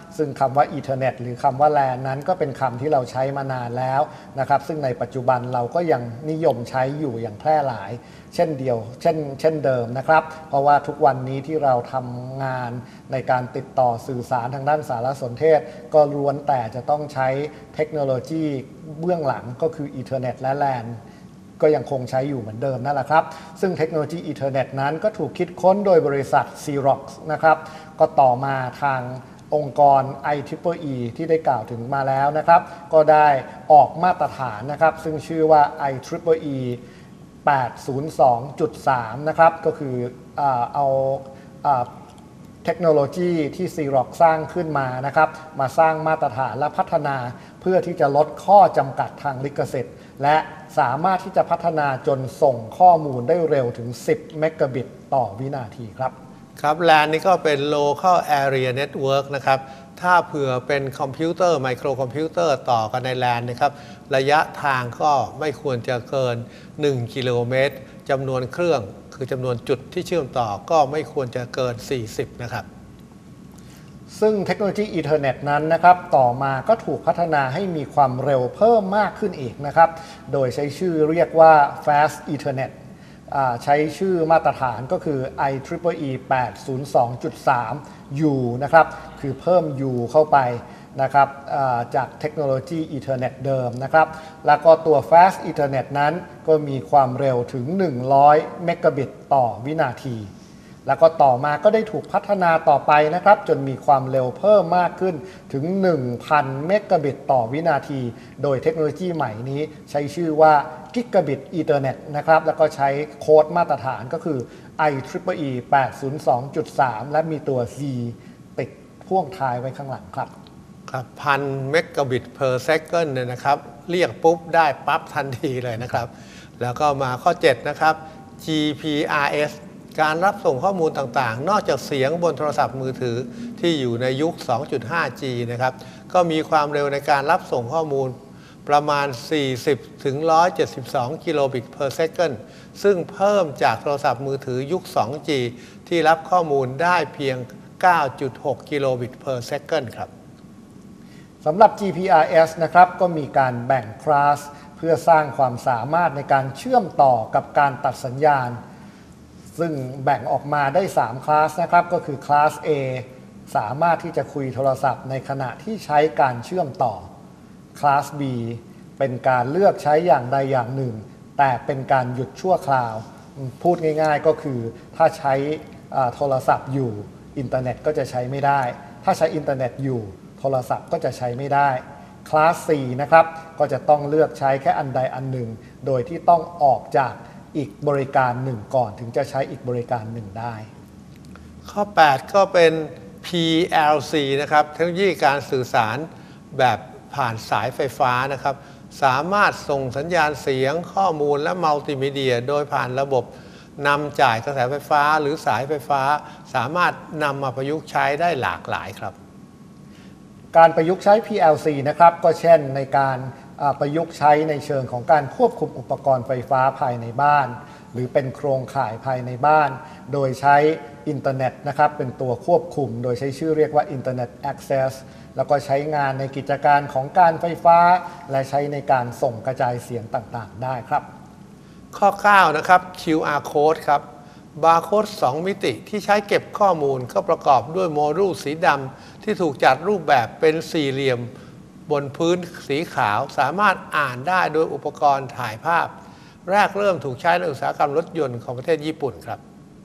S5: ซึ่งคำว่า Ethernet หรือคำว่า แลน นั้นก็เป็นคำที่เราใช้มานานแล้วนะครับซึ่งในปัจจุบันเราก็ยังนิยมใช้อยู่อย่างแพร่หลายเช่นเดียวเช่นเช่นเดิมนะครับเพราะว่าทุกวันนี้ที่เราทำงานในการติดต่อสื่อสารทางด้านสารสนเทศก็ล้วนแต่จะต้องใช้เทคโนโลยีเบื้องหลังก็คือ Ethernet และ แลน ก็ยังคงใช้อยู่เหมือนเดิมนั่นแหละครับซึ่งเทคโนโลยี Ethernet นั้นก็ถูกคิดค้นโดยบริษัท Xerox นะครับก็ต่อมาทางองค์กร ไอ ทริปเปิลอี ที่ได้กล่าวถึงมาแล้วนะครับก็ได้ออกมาตรฐานนะครับซึ่งชื่อว่า ไอ ทริปเปิลอี แปดศูนย์สองจุดสาม นะครับก็คือเอาเทคโนโลยีที่ Xerox สร้างขึ้นมานะครับมาสร้างมาตรฐานและพัฒนาเพื่อที่จะลดข้อจำกัดทางลิขสิทธิ์และสามารถที่จะพัฒนาจนส่งข้อมูลได้เร็วถึงสิบเมกะบิตต่อวินาทีครับ
S4: ครับ แลน นี่ก็เป็น Local Area Network นะครับถ้าเผื่อเป็นคอมพิวเตอร์ไมโครคอมพิวเตอร์ต่อกันใน แลน นะครับระยะทางก็ไม่ควรจะเกินหนึ่งกิโลเมตรจำนวนเครื่องคือจำนวนจุดที่เชื่อมต่อก็ไม่ควรจะเกินสี่สิบนะครับ
S5: ซึ่งเทคโนโลยี Ethernet นั้นนะครับต่อมาก็ถูกพัฒนาให้มีความเร็วเพิ่มมากขึ้นอีกนะครับโดยใช้ชื่อเรียกว่า Fast Ethernet ใช้ชื่อมาตรฐานก็คือ ไอ ทริปเปิลอี แปดศูนย์สองจุดสาม ยู นะครับคือเพิ่ม U เข้าไปนะครับจากเทคโนโลยี Ethernet เดิมนะครับแล้วก็ตัว Fast Ethernet นั้นก็มีความเร็วถึงหนึ่งร้อยเมกะบิตต่อวินาทีแล้วก็ต่อมาก็ได้ถูกพัฒนาต่อไปนะครับจนมีความเร็วเพิ่มมากขึ้นถึง หนึ่งพัน เมกะบิตต่อวินาทีโดยเทคโนโลยีใหม่นี้ใช้ชื่อว่า Gigabit Ethernet นะครับแล้วก็ใช้โค้ดมาตรฐานก็คือ ไอ ทริปเปิลอี แปดศูนย์สองจุดสาม และมีตัว Z ติดพ่วงท้ายไว้ข้างหลังครับ
S4: ครับพันเมกะบิต per second เนี่ยนะครับเรียกปุ๊บได้ปั๊บทันทีเลยนะครับแล้วก็มาข้อเจ็ดนะครับ จี พี อาร์ เอส การรับส่งข้อมูลต่างๆนอกจากเสียงบนโทรศัพท์มือถือที่อยู่ในยุค สองจุดห้าจี นะครับก็มีความเร็วในการรับส่งข้อมูลประมาณ สี่สิบถึงหนึ่งร้อยเจ็ดสิบสอง กิโลบิต per second ซึ่งเพิ่มจากโทรศัพท์มือถือยุค สองจี ที่รับข้อมูลได้เพียง เก้าจุดหก กิโลบิต per second ครับ
S5: สำหรับ จี พี อาร์ เอส นะครับก็มีการแบ่งคลาสเพื่อสร้างความสามารถในการเชื่อมต่อกับการตัดสัญญาณซึ่งแบ่งออกมาได้สามคลาสนะครับก็คือคลาส A สามารถที่จะคุยโทรศัพท์ในขณะที่ใช้การเชื่อมต่อคลาส B เป็นการเลือกใช้อย่างใดอย่างหนึ่งแต่เป็นการหยุดชั่วคราวพูดง่ายๆก็คือถ้าใช้โทรศัพท์อยู่อินเทอร์เน็ตก็จะใช้ไม่ได้ถ้าใช้อินเทอร์เน็ตอยู่โทรศัพท์ก็จะใช้ไม่ได้คลาส C นะครับก็จะต้องเลือกใช้แค่อันใดอันหนึ่งโดยที่ต้องออกจากอีกบริการหนึ่งก่อนถึงจะใช้อีกบริการหนึ่งได้
S4: ข้อแปดก็เป็น พี แอล ซี นะครับเทคโนโลยีการสื่อสารแบบผ่านสายไฟฟ้านะครับสามารถส่งสัญญาณเสียงข้อมูลและมัลติมีเดียโดยผ่านระบบนำจ่ายกระแสไฟฟ้าหรือสายไฟฟ้าสามารถนำมาประยุกต์ใช้ได้หลากหลายครับ
S5: การประยุกต์ใช้ พี แอล ซี นะครับก็เช่นในการประยุกต์ใช้ในเชิงของการควบคุมอุปกรณ์ไฟฟ้าภายในบ้านหรือเป็นโครงข่ายภายในบ้านโดยใช้อินเทอร์เน็ตนะครับเป็นตัวควบคุมโดยใช้ชื่อเรียกว่า Internet Access แล้วก็ใช้งานในกิจการของการไฟฟ้าและใช้ในการส่งกระจายเสียงต่างๆได้ครับ
S4: ข้อเก้านะครับ คิว อาร์ Code ครับบาร์โค้ดสองมิติที่ใช้เก็บข้อมูลก็ประกอบด้วยโมดูลสีดำที่ถูกจัดรูปแบบเป็นสี่เหลี่ยมบนพื้นสีขาวสามารถอ่านได้โดยอุปกรณ์ถ่ายภาพแรกเริ่มถูกใช้ในอุตสาหกรรมรถยนต์ของประเทศญี่ปุ่นครับ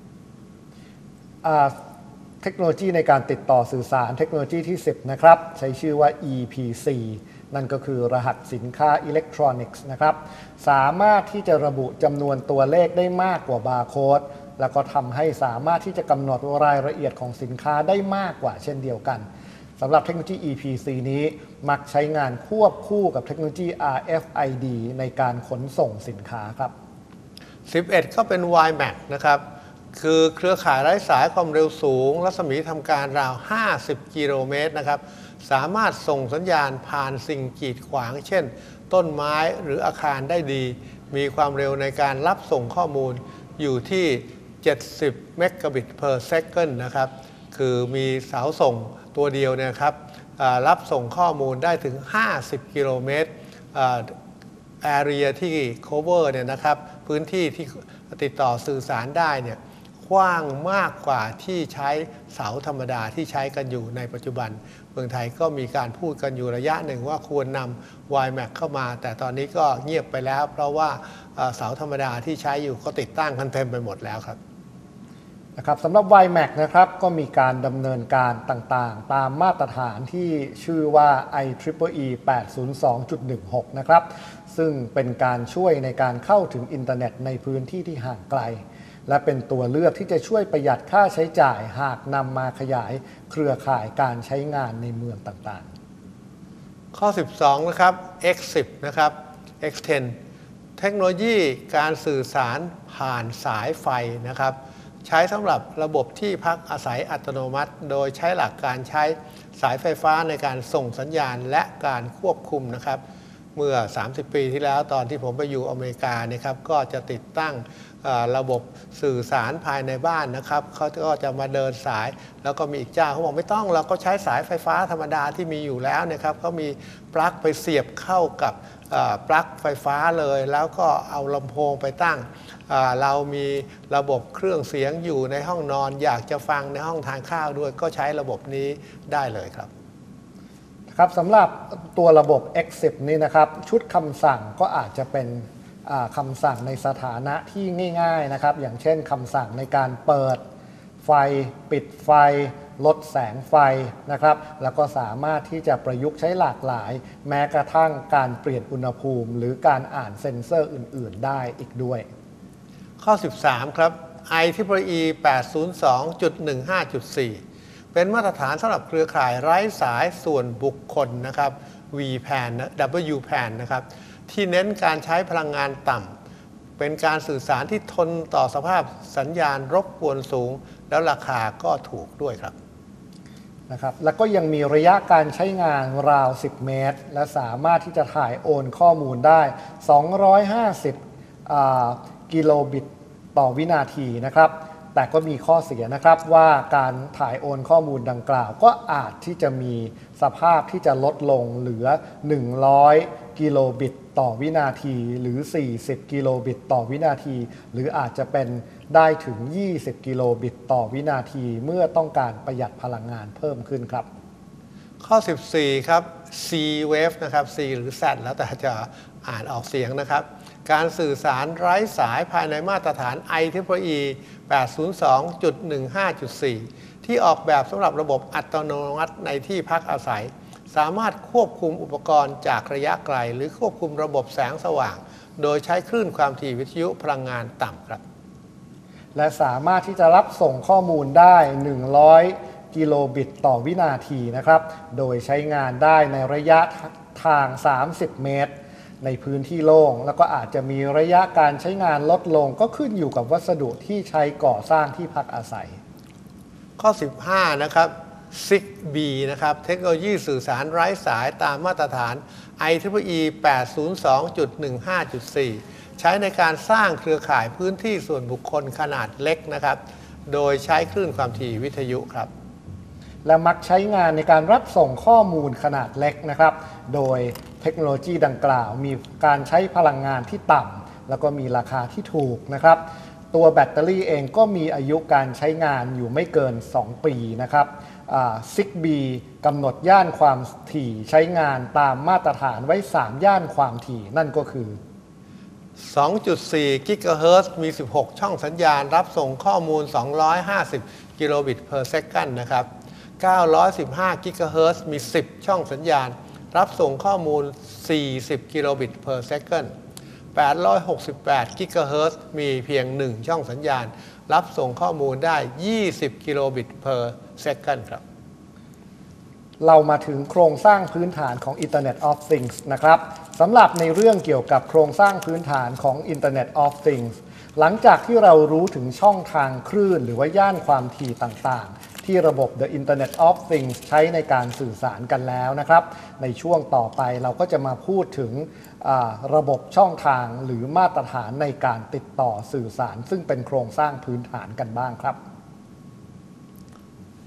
S5: เทคโนโลยีในการติดต่อสื่อสารเทคโนโลยีที่สิบนะครับใช้ชื่อว่า อี พี ซี นั่นก็คือรหัสสินค้าอิเล็กทรอนิกส์นะครับสามารถที่จะระบุจำนวนตัวเลขได้มากกว่าบาร์โค้ดแล้วก็ทำให้สามารถที่จะกำหนดรายละเอียดของสินค้าได้มากกว่าเช่นเดียวกันสำหรับเทคโนโลยี อี พี ซี นี้มักใช้งานควบคู่กับเทคโนโลยี อาร์ เอฟ ไอ ดี ในการขนส่งสินค้าครับ
S4: สิบเอ็ดก็เป็น ไว แม็ก นะครับคือเครือข่ายไร้สายความเร็วสูงรัศมีทำการราวห้าสิบกิโลเมตรนะครับสามารถส่งสัญญาณผ่านสิ่งกีดขวางเช่นต้นไม้หรืออาคารได้ดีมีความเร็วในการรับส่งข้อมูลอยู่ที่เจ็ดสิบเมกะบิต per second นะครับคือมีเสาส่งตัวเดียวเนี่ยครับรับส่งข้อมูลได้ถึงห้าสิบกิโลเมตรแอเรียที่ cover เนี่ยนะครับพื้นที่ที่ติดต่อสื่อสารได้เนี่ยกว้างมากกว่าที่ใช้เสาธรรมดาที่ใช้กันอยู่ในปัจจุบันเมืองไทยก็มีการพูดกันอยู่ระยะหนึ่งว่าควรนำ ไว แม็ก เข้ามาแต่ตอนนี้ก็เงียบไปแล้วเพราะว่าเสาธรรมดาที่ใช้อยู่ก็ติดตั้งกันเต็มไปหมดแล้วครับ
S5: นะครับสำหรับ ไว แม็ก นะครับก็มีการดำเนินการต่างๆตามมาตรฐานที่ชื่อว่า ไอ ทริปเปิลอี แปดศูนย์สองจุดหนึ่งหก นะครับซึ่งเป็นการช่วยในการเข้าถึงอินเทอร์เน็ตในพื้นที่ที่ห่างไกลและเป็นตัวเลือกที่จะช่วยประหยัดค่าใช้จ่ายหากนำมาขยายเครือข่ายการใช้งานในเมืองต่าง
S4: ๆข้อสิบสองนะครับ เอ็กซ์ สิบ นะครับ เอ็กซ์ สิบ เทคโนโลยีการสื่อสารผ่านสายไฟนะครับใช้สำหรับระบบที่พักอาศัยอัตโนมัติโดยใช้หลักการใช้สายไฟฟ้าในการส่งสัญญาณและการควบคุมนะครับเมื่อสามสิบปีที่แล้วตอนที่ผมไปอยู่อเมริกาเนี่ยครับก็จะติดตั้งระบบสื่อสารภายในบ้านนะครับเขาก็จะมาเดินสายแล้วก็มีอีกเจ้าเขาบอกไม่ต้องเราก็ใช้สายไฟฟ้าธรรมดาที่มีอยู่แล้วนะครับเขามีปลั๊กไปเสียบเข้ากับปลั๊กไฟฟ้าเลยแล้วก็เอาลำโพงไปตั้งเรามีระบบเครื่องเสียงอยู่ในห้องนอนอยากจะฟังในห้องทานข้าวด้วยก็ใช้ระบบนี้ได้เลยครับ
S5: ครับสำหรับตัวระบบ เอ็กซ์ สิบ นี่นะครับชุดคำสั่งก็อาจจะเป็นคำสั่งในสถานะที่ง่ายๆนะครับอย่างเช่นคำสั่งในการเปิดไฟปิดไฟลดแสงไฟนะครับแล้วก็สามารถที่จะประยุกต์ใช้หลากหลายแม้กระทั่งการเปลี่ยนอุณหภูมิหรือการอ่านเซ็นเซอร์อื่นๆได้อีกด้วย
S4: ข้อสิบสามครับ ไอ ทริปเปิลอี แปดศูนย์สองจุดหนึ่งห้าจุดสี่ เป็นมาตรฐานสำหรับเครือข่ายไร้สายส่วนบุคคลนะครับ วี แพน ดับเบิลยู แพน นะครับที่เน้นการใช้พลังงานต่ำเป็นการสื่อสารที่ทนต่อสภาพสัญญาณรบกวนสูงแล้วราคาก็ถูกด้วยครับ
S5: นะครับแล้วก็ยังมีระยะการใช้งานราวสิบเมตรและสามารถที่จะถ่ายโอนข้อมูลได้สองร้อยห้าสิบกิโลบิตต่อวินาทีนะครับแต่ก็มีข้อเสียนะครับว่าการถ่ายโอนข้อมูลดังกล่าวก็อาจที่จะมีสภาพที่จะลดลงเหลือหนึ่งร้อยกิโลบิตต่อวินาทีหรือสี่สิบกิโลบิตต่อวินาทีหรืออาจจะเป็นได้ถึงยี่สิบกิโลบิตต่อวินาทีเมื่อต้องการประหยัดพลังงานเพิ่มขึ้นครับ
S4: ข้อสิบสี่ครับ C wave นะครับ C หรือ Z แล้วแต่จะอ่านออกเสียงนะครับการสื่อสารไร้สายภายในมาตรฐาน ไอ ทริปเปิลอี แปดศูนย์สองจุดหนึ่งห้าจุดสี่ ที่ออกแบบสำหรับระบบอัตโนมัติในที่พักอาศัยสามารถควบคุมอุปกรณ์จากระยะไกลหรือควบคุมระบบแสงสว่างโดยใช้คลื่นความถี่วิทยุพลังงานต่ำครับ
S5: และสามารถที่จะรับส่งข้อมูลได้หนึ่งร้อยกิโลบิตต่อวินาทีนะครับโดยใช้งานได้ในระยะทางสามสิบเมตรในพื้นที่โล่งแล้วก็อาจจะมีระยะการใช้งานลดลงก็ขึ้นอยู่กับวัสดุที่ใช้ก่อสร้างที่พักอาศัย
S4: ข้อสิบห้านะครับ ซิก บี นะครับเทคโนโลยีสื่อสารไร้สายตามมาตรฐาน ไอ ทริปเปิลอี แปดศูนย์สองจุดหนึ่งห้าจุดสี่ ใช้ในการสร้างเครือข่ายพื้นที่ส่วนบุคคลขนาดเล็กนะครับโดยใช้คลื่นความถี่วิทยุครับ
S5: และมักใช้งานในการรับส่งข้อมูลขนาดเล็กนะครับโดยเทคโนโลยีดังกล่าวมีการใช้พลังงานที่ต่ำแล้วก็มีราคาที่ถูกนะครับตัวแบตเตอรี่เองก็มีอายุการใช้งานอยู่ไม่เกินสองปีนะครับซิก บี กำหนดย่านความถี่ใช้งานตามมาตรฐานไว้สามย่านความถี่นั่นก็คือ
S4: สองจุดสี่ กิกะเฮิรตซ์มีสิบหกช่องสัญญาณรับส่งข้อมูลสองร้อยห้าสิบกิโลบิต per second นะครับเก้าร้อยสิบห้า กิกะเฮิรตซ์มีสิบช่องสัญญาณรับส่งข้อมูลสี่สิบกิโลบิต per second แปดร้อยหกสิบแปด กิกะเฮิรตซ์มีเพียงหนึ่งช่องสัญญาณรับส่งข้อมูลได้ยี่สิบกิโลบิต per second ครับ
S5: เรามาถึงโครงสร้างพื้นฐานของ Internet of Things นะครับสำหรับในเรื่องเกี่ยวกับโครงสร้างพื้นฐานของ Internet of Things หลังจากที่เรารู้ถึงช่องทางคลื่นหรือว่าย่านความถี่ต่างๆที่ระบบ The Internet of Things ใช้ในการสื่อสารกันแล้วนะครับในช่วงต่อไปเราก็จะมาพูดถึงระบบช่องทางหรือมาตรฐานในการติดต่อสื่อสารซึ่งเป็นโครงสร้างพื้นฐานกันบ้างครับ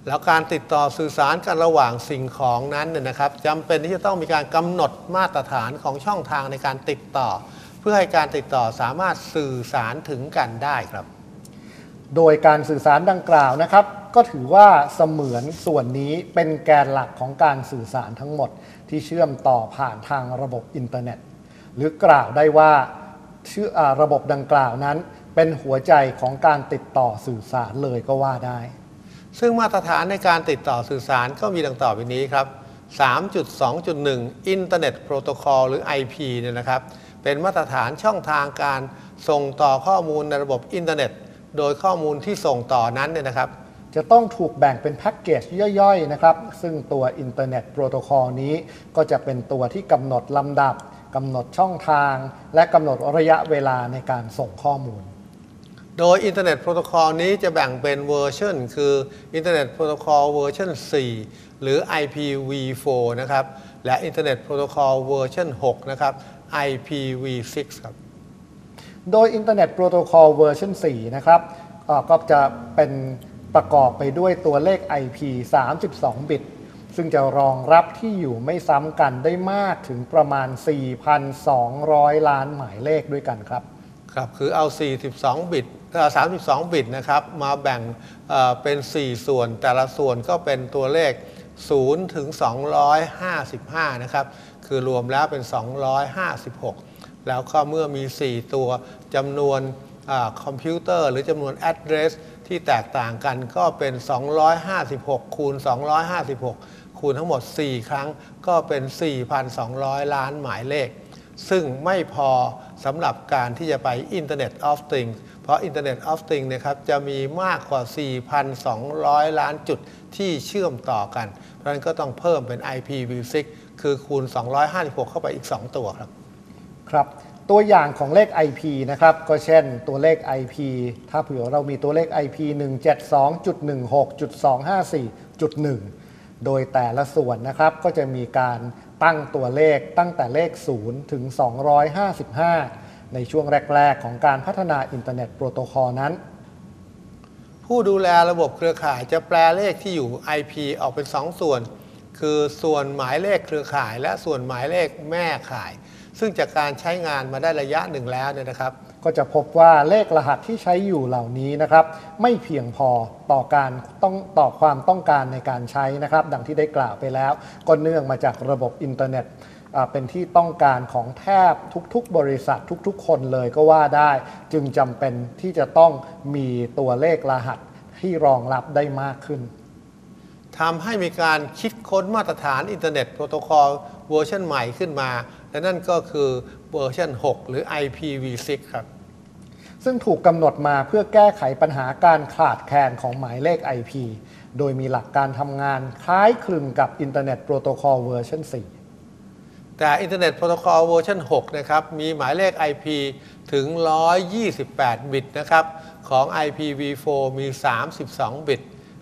S4: แล้วการติดต่อสื่อสารกันระหว่างสิ่งของนั้นเนี่ยนะครับจำเป็นที่จะต้องมีการกำหนดมาตรฐานของช่องทางในการติดต่อเพื่อให้การติดต่อสามารถสื่อสารถึงกันได้ครับ
S5: โดยการสื่อสารดังกล่าวนะครับก็ถือว่าเสมือนส่วนนี้เป็นแกนหลักของการสื่อสารทั้งหมดที่เชื่อมต่อผ่านทางระบบอินเทอร์เน็ตหรือกล่าวได้ว่าระบบดังกล่าวนั้นเป็นหัวใจของการติดต่อสื่อสารเลยก็ว่าได้
S4: ซึ่งมาตรฐานในการติดต่อสื่อสารก็มีดังต่อไปนี้ครับ สามจุดสองจุดหนึ่ง Internet Protocol หรือ ไอ พี เนี่ยนะครับเป็นมาตรฐานช่องทางการส่งต่อข้อมูลในระบบอินเทอร์เน็ตโดยข้อมูลที่ส่งต่อนั้นเนี่ยนะครับ
S5: จะต้องถูกแบ่งเป็นแพ็กเกจย่อยๆนะครับซึ่งตัว Internet Protocol นี้ก็จะเป็นตัวที่กำหนดลำดับกำหนดช่องทางและกำหนดระยะเวลาในการส่งข้อมูล
S4: โดย Internet Protocol นี้จะแบ่งเป็นเวอร์ชันคือ Internet Protocol เวอร์ชันสี่ หรือ ไอ พี วี โฟร์ นะครับและ Internet Protocol เวอร์ชันหก นะครับ ไอ พี วี ซิกซ์ ครับ
S5: โดย Internet Protocol เวอร์ชันสี่ นะครับก็จะเป็นประกอบไปด้วยตัวเลข ไอ พี สามสิบสอง บิตซึ่งจะรองรับที่อยู่ไม่ซ้ำกันได้มากถึงประมาณ สี่พันสองร้อย ล้านหมายเลขด้วยกันครับ
S4: ครับคือเอาสี่สิบสองบิตสามสิบสองบิตนะครับมาแบ่งเป็นสี่ส่วนแต่ละส่วนก็เป็นตัวเลขศูนย์ถึงสองร้อยห้าสิบห้านะครับคือรวมแล้วเป็นสองร้อยห้าสิบหกแล้วก็เมื่อมีสี่ตัวจำนวนคอมพิวเตอร์หรือจำนวน address ที่แตกต่างกันก็เป็นสองร้อยห้าสิบหกคูณสองร้อยห้าสิบหกคูณทั้งหมดสี่ครั้งก็เป็น สี่พันสองร้อย ล้านหมายเลขซึ่งไม่พอสำหรับการที่จะไป Internet of Things เพราะ Internet of Things นะครับจะมีมากกว่า สี่พันสองร้อย ล้านจุดที่เชื่อมต่อกันเพราะฉะนั้นก็ต้องเพิ่มเป็น ไอ พี วี ซิกซ์ คือคูณสองร้อยห้าสิบหกเข้าไปอีกสองตัวครับ
S5: ครับตัวอย่างของเลข ไอ พี นะครับก็เช่นตัวเลข ไอ พี ถ้าเผื่อเรามีตัวเลข ไอ พี หนึ่ง เจ็ด สอง จุด หนึ่ง หก จุด สอง ห้า สี่ จุด หนึ่ง โดยแต่ละส่วนนะครับก็จะมีการตั้งตัวเลขตั้งแต่เลขศูนย์ถึงสองร้อยห้าสิบห้าในช่วงแรกๆของการพัฒนาอินเทอร์เน็ตโปรโตคอลนั้น
S4: ผู้ดูแลระบบเครือข่ายจะแปลเลขที่อยู่ ไอ พี ออกเป็นสองส่วนคือส่วนหมายเลขเครือข่ายและส่วนหมายเลขแม่ข่ายซึ่งจากการใช้งานมาได้ระยะหนึ่งแล้วเนี่ยนะครับ
S5: ก็จะพบว่าเลขรหัสที่ใช้อยู่เหล่านี้นะครับไม่เพียงพอต่อการต้องต่อความต้องการในการใช้นะครับดังที่ได้กล่าวไปแล้วก็เนื่องมาจากระบบอินเทอร์เน็ตเป็นที่ต้องการของแทบทุกๆบริษัททุกๆคนเลยก็ว่าได้จึงจำเป็นที่จะต้องมีตัวเลขรหัสที่รองรับได้มากขึ้น
S4: ทำให้มีการคิดค้นมาตรฐานอินเทอร์เน็ตโปรโตคอลเวอร์ชันใหม่ขึ้นมาและนั่นก็คือเวอร์ชันหกหรือ ไอ พี วี ซิกซ์ ครับ
S5: ซึ่งถูกกำหนดมาเพื่อแก้ไขปัญหาการขาดแคลนของหมายเลข ไอ พี โดยมีหลักการทำงานคล้ายคลึงกับอินเทอร์เน็ตโปรโตคอลเวอร์ชันสี่
S4: แต่อินเทอร์เน็ตโปรโตคอลเวอร์ชันหกนะครับมีหมายเลข ไอ พี ถึงหนึ่งร้อยยี่สิบแปดบิตนะครับของ ไอ พี วี โฟร์ มีสามสิบสองบิต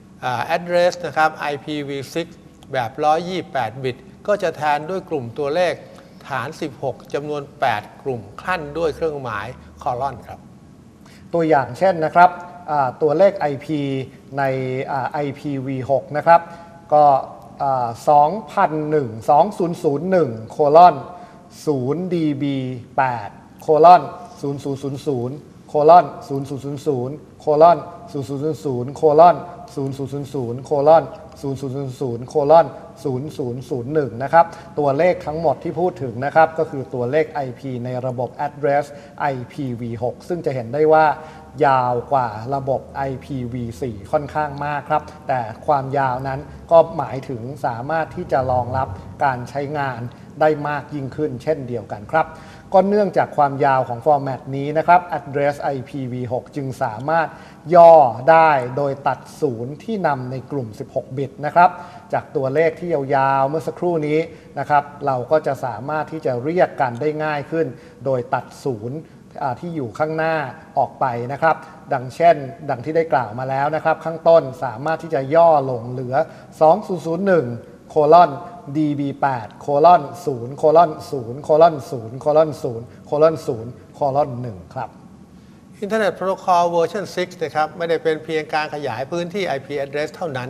S4: address นะครับ ไอ พี วี ซิกซ์ แบบ หนึ่งร้อยยี่สิบแปดบิตก็จะแทนด้วยกลุ่มตัวเลขฐานสิบหกจำนวนแปดกลุ่มขั้นด้วยเครื่องหมายคอลอนครับ
S5: ตัวอย่างเช่นนะครับตัวเลข ไอ พี ใน ไอ พี วี หก นะครับก็สองพันหนึ่ง สองพันหนึ่ง โคลอน ศูนย์ ดี บี แปด โคลอน ศูนย์ ศูนย์ ศูนย์ ศูนย์ โคลอน ศูนย์ ศูนย์ ศูนย์ ศูนย์ โคลอน ศูนย์ ศูนย์ ศูนย์ ศูนย์ โคลอน ศูนย์ ศูนย์ ศูนย์ ศูนย์ โคลอน ศูนย์ ศูนย์ ศูนย์ ศูนย์ โคลอน ศูนย์ ศูนย์ ศูนย์ หนึ่ง นะครับตัวเลขทั้งหมดที่พูดถึงนะครับก็คือตัวเลข ไอ พี ในระบบ address ไอ พี วี หก ซึ่งจะเห็นได้ว่ายาวกว่าระบบ ไอ พี วี โฟร์ ค่อนข้างมากครับแต่ความยาวนั้นก็หมายถึงสามารถที่จะรองรับการใช้งานได้มากยิ่งขึ้นเช่นเดียวกันครับก็เนื่องจากความยาวของฟอร์แมตนี้นะครับ address ไอ พี วี หก จึงสามารถย่อได้โดยตัดศูนย์ที่นำในกลุ่มสิบหกบิตนะครับจากตัวเลขที่ยาวๆเมื่อสักครู่นี้นะครับเราก็จะสามารถที่จะเรียกกันได้ง่ายขึ้นโดยตัดศูนย์ที่อยู่ข้างหน้าออกไปนะครับดังเช่นดังที่ได้กล่าวมาแล้วนะครับข้างต้นสามารถที่จะย่อลงเหลือสองพันหนึ่งโคลอน ดี บี แปด โคลอน ศูนย์ โคลอน ศูนย์ โคลอน ศูนย์ โคลอน ศูนย์ โคลอน ศูนย์ โคลอน หนึ่ง ครับ
S4: Internet Protocol เวอร์ชันหกนะครับไม่ได้เป็นเพียงการขยายพื้นที่ ไอ พี address เท่านั้น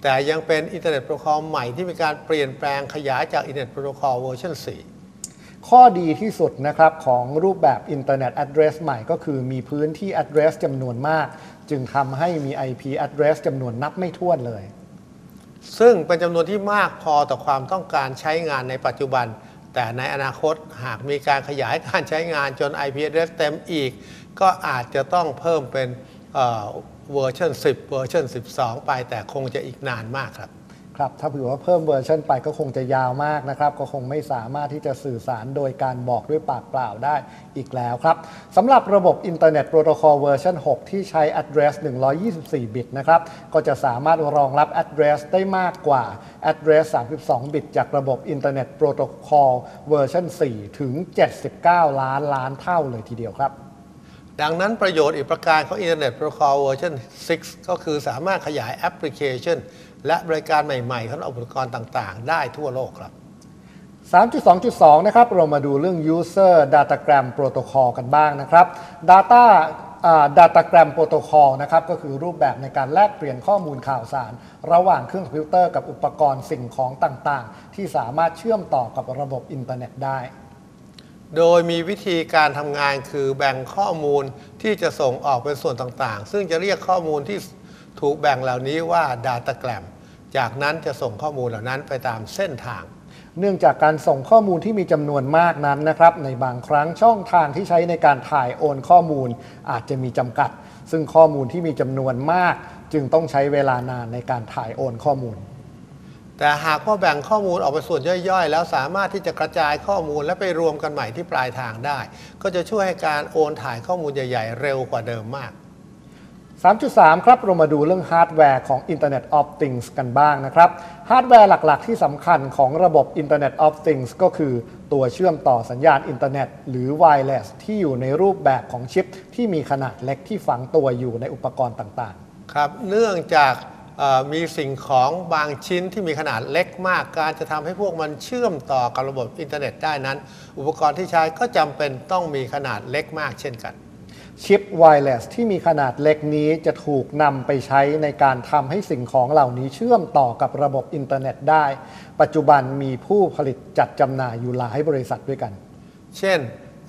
S4: แต่ยังเป็นอินเทอร์เน็ตโปรโตคอลใหม่ที่มีการเปลี่ยนแปลงขยายจากอินเทอร์เน็ตโปรโตคอลเวอร์ชันสี่
S5: ข้อดีที่สุดนะครับของรูปแบบ Internet Address ใหม่ก็คือมีพื้นที่ Address จำนวนมากจึงทำให้มี ไอ พี Address จำนวนนับไม่ถ้วนเลย
S4: ซึ่งเป็นจำนวนที่มากพอต่อความต้องการใช้งานในปัจจุบันแต่ในอนาคตหากมีการขยายการใช้งานจน ไอ พี Address เต็มอีกก็อาจจะต้องเพิ่มเป็นเวอร์ชันสิบเวอร์ชันสิบสองไปแต่คงจะอีกนานมากครับ
S5: ครับถ้าเผื่อว่าเพิ่มเวอร์ชันไปก็คงจะยาวมากนะครับก็คงไม่สามารถที่จะสื่อสารโดยการบอกด้วยปากเปล่าได้อีกแล้วครับสำหรับระบบอินเทอร์เน็ตโปรโตคอลเวอร์ชันหกที่ใช้ address หนึ่งร้อยยี่สิบสี่บิตนะครับก็จะสามารถรองรับ address ได้มากกว่า address สามสิบสองบิตจากระบบอินเทอร์เน็ตโปรโตคอลเวอร์ชันสี่ถึงเจ็ดสิบเก้าล้านล้านเท่าเลยทีเดียวครับ
S4: ดังนั้นประโยชน์อีกประการของ Internet Protocol เวอร์ชันหกก็คือสามารถขยายแอปพลิเคชันและบริการใหม่ๆของอุปกรณ์ต่างๆได้ทั่วโลกครับ
S5: สามจุดสองจุดสอง นะครับเรามาดูเรื่อง User Datagram Protocol กันบ้างนะครับ Data Datagram Protocol นะครับก็คือรูปแบบในการแลกเปลี่ยนข้อมูลข่าวสารระหว่างเครื่องคอมพิวเตอร์กับอุปกรณ์สิ่งของต่างๆที่สามารถเชื่อมต่อกับระบบอินเทอร์เน็ตได้
S4: โดยมีวิธีการทำงานคือแบ่งข้อมูลที่จะส่งออกเป็นส่วนต่างๆซึ่งจะเรียกข้อมูลที่ถูกแบ่งเหล่านี้ว่า Datagram จากนั้นจะส่งข้อมูลเหล่านั้นไปตามเส้นทาง
S5: เนื่องจากการส่งข้อมูลที่มีจำนวนมากนั้นนะครับในบางครั้งช่องทางที่ใช้ในการถ่ายโอนข้อมูลอาจจะมีจำกัดซึ่งข้อมูลที่มีจำนวนมากจึงต้องใช้เวลานานในการถ่ายโอนข้อมูล
S4: แต่หากว่าแบ่งข้อมูลออกเป็นส่วนย่อยๆแล้วสามารถที่จะกระจายข้อมูลและไปรวมกันใหม่ที่ปลายทางได้ก็จะช่วยให้การโอนถ่ายข้อมูลใหญ่ๆเร็วกว่าเดิมมาก
S5: สามจุดสาม ครับเรามาดูเรื่องฮาร์ดแวร์ของ Internet of Things กันบ้างนะครับฮาร์ดแวร์หลักๆที่สำคัญของระบบ Internet of Things ก็คือตัวเชื่อมต่อสัญญาณอินเทอร์เน็ตหรือ Wireless ที่อยู่ในรูปแบบของชิปที่มีขนาดเล็กที่ฝังตัวอยู่ในอุปกรณ์ต่าง
S4: ๆครับเนื่องจากมีสิ่งของบางชิ้นที่มีขนาดเล็กมากการจะทำให้พวกมันเชื่อมต่อกับระบบอินเทอร์เน็ตได้นั้นอุปกรณ์ที่ใช้ก็จำเป็นต้องมีขนาดเล็กมากเช่นกัน
S5: ชิป Wireless ที่มีขนาดเล็กนี้จะถูกนำไปใช้ในการทำให้สิ่งของเหล่านี้เชื่อมต่อกับระบบอินเทอร์เน็ตได้ปัจจุบันมีผู้ผลิตจัดจำหน่ายอยู่หลายบริษัทด้วยกัน
S4: เช่น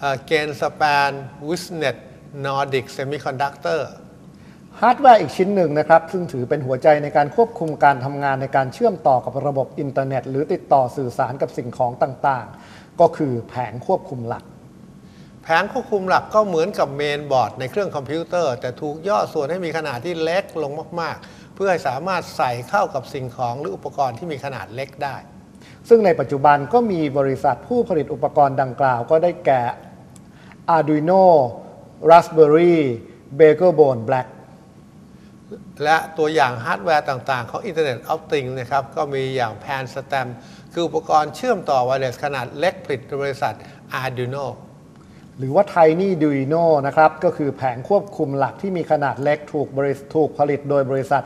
S4: Genspan Wisnet Nordic Semiconductor
S5: ฮาร์ดแวร์อีกชิ้นหนึ่งนะครับซึ่งถือเป็นหัวใจในการควบคุมการทำงานในการเชื่อมต่อกับระบบอินเทอร์เน็ตหรือติดต่อสื่อสารกับสิ่งของต่างๆก็คือแผงควบคุมหลัก
S4: แผงควบคุมหลักก็เหมือนกับเมนบอร์ดในเครื่องคอมพิวเตอร์แต่ถูกย่อส่วนให้มีขนาดที่เล็กลงมากๆเพื่อให้สามารถใส่เข้ากับสิ่งของหรืออุปกรณ์ที่มีขนาดเล็กได้
S5: ซึ่งในปัจจุบันก็มีบริษัทผู้ผลิตอุปกรณ์ดังกล่าวก็ได้แก่ Arduino Raspberry BeagleBone Black
S4: และตัวอย่างฮาร์ดแวร์ต่างๆของ Internet of Things นะครับก็มีอย่าง PanStem คืออุปกรณ์เชื่อมต่อไวเลสขนาดเล็กผลิตโดยบริษัท Arduino
S5: หรือว่า TinyDuino นะครับก็คือแผงควบคุมหลักที่มีขนาดเล็กถูกบริถูกผลิตโดยบริษัท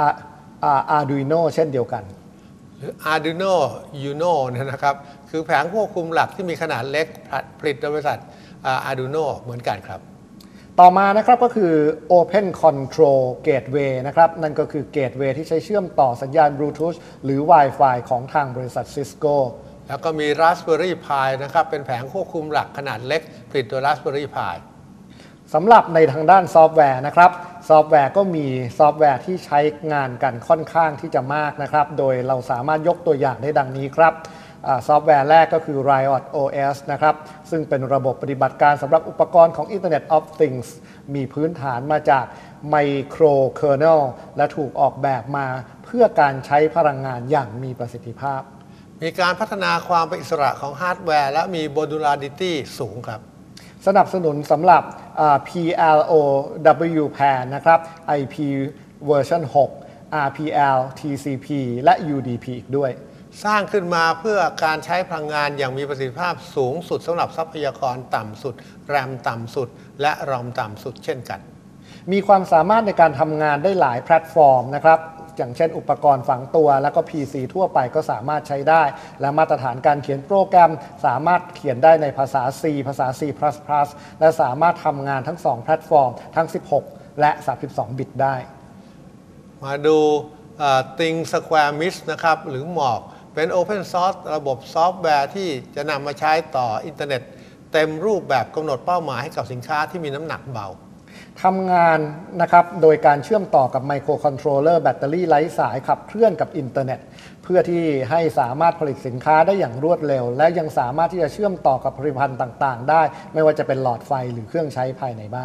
S5: Arduino เช่นเดียวกัน
S4: หรือ Arduino Uno นะครับคือแผงควบคุมหลักที่มีขนาดเล็กผลิตโดยบริษัท Arduino เหมือนกันครับ
S5: ต่อมานะครับก็คือ Open Control Gateway นะครับนั่นก็คือ Gateway ที่ใช้เชื่อมต่อสัญญาณ Bluetooth หรือ Wi-Fi ของทางบริษัท Cisco
S4: แล้วก็มี Raspberry Pi นะครับเป็นแผงควบคุมหลักขนาดเล็กผลิตโดย Raspberry Pi
S5: สำหรับในทางด้านซอฟต์แวร์นะครับซอฟต์แวร์ก็มีซอฟต์แวร์ที่ใช้งานกันค่อนข้างที่จะมากนะครับโดยเราสามารถยกตัวอย่างได้ดังนี้ครับซอฟต์แวร์แรกก็คือ Riot โอ เอส นะครับซึ่งเป็นระบบปฏิบัติการสำหรับอุปกรณ์ของ Internet of Things มีพื้นฐานมาจาก Microkernel และถูกออกแบบมาเพื่อการใช้พลังงานอย่างมีประสิทธิภาพ
S4: มีการพัฒนาความเป็นอิสระของฮาร์ดแวร์และมี Modularity สูงครับ
S5: สนับสนุนสำหรับ พี แอล โอ ดับเบิลยู แพน นะครับ ไอ พี เวอร์ชันหก อาร์ พี แอล ที ซี พี และ ยู ดี พี อีกด้วย
S4: สร้างขึ้นมาเพื่อการใช้พลังงานอย่างมีประสิทธิภาพสูงสุดสำหรับทรัพยากรต่ำสุดแรมต่ำสุดและรอมต่ำสุดเช่นกัน
S5: มีความสามารถในการทำงานได้หลายแพลตฟอร์มนะครับอย่างเช่นอุปกรณ์ฝังตัวแล้วก็ พี ซี ทั่วไปก็สามารถใช้ได้และมาตรฐานการเขียนโปรแกรมสามารถเขียนได้ในภาษา C ภาษา C++ และสามารถทำงานทั้งสองแพลตฟอร์มทั้งสิบหกและสามสิบสองบิตได้
S4: มาดู Things Square Mist นะครับหรือหมอกเป็น Open Source ระบบซอฟต์แวร์ที่จะนำมาใช้ต่ออินเทอร์เน็ตเต็มรูปแบบกำหนดเป้าหมายให้กับสินค้าที่มีน้ำหนักเบา
S5: ทำงานนะครับโดยการเชื่อมต่อกับไมโครคอนโทรลเลอร์แบตเตอรี่ไร้สายขับเคลื่อนกับอินเทอร์เน็ตเพื่อที่ให้สามารถผลิตสินค้าได้อย่างรวดเร็วและยังสามารถที่จะเชื่อมต่อกับผลิตภัณฑ์ต่างๆได้ไม่ว่าจะเป็นหลอดไฟหรือเครื่องใช้ภายในบ้าน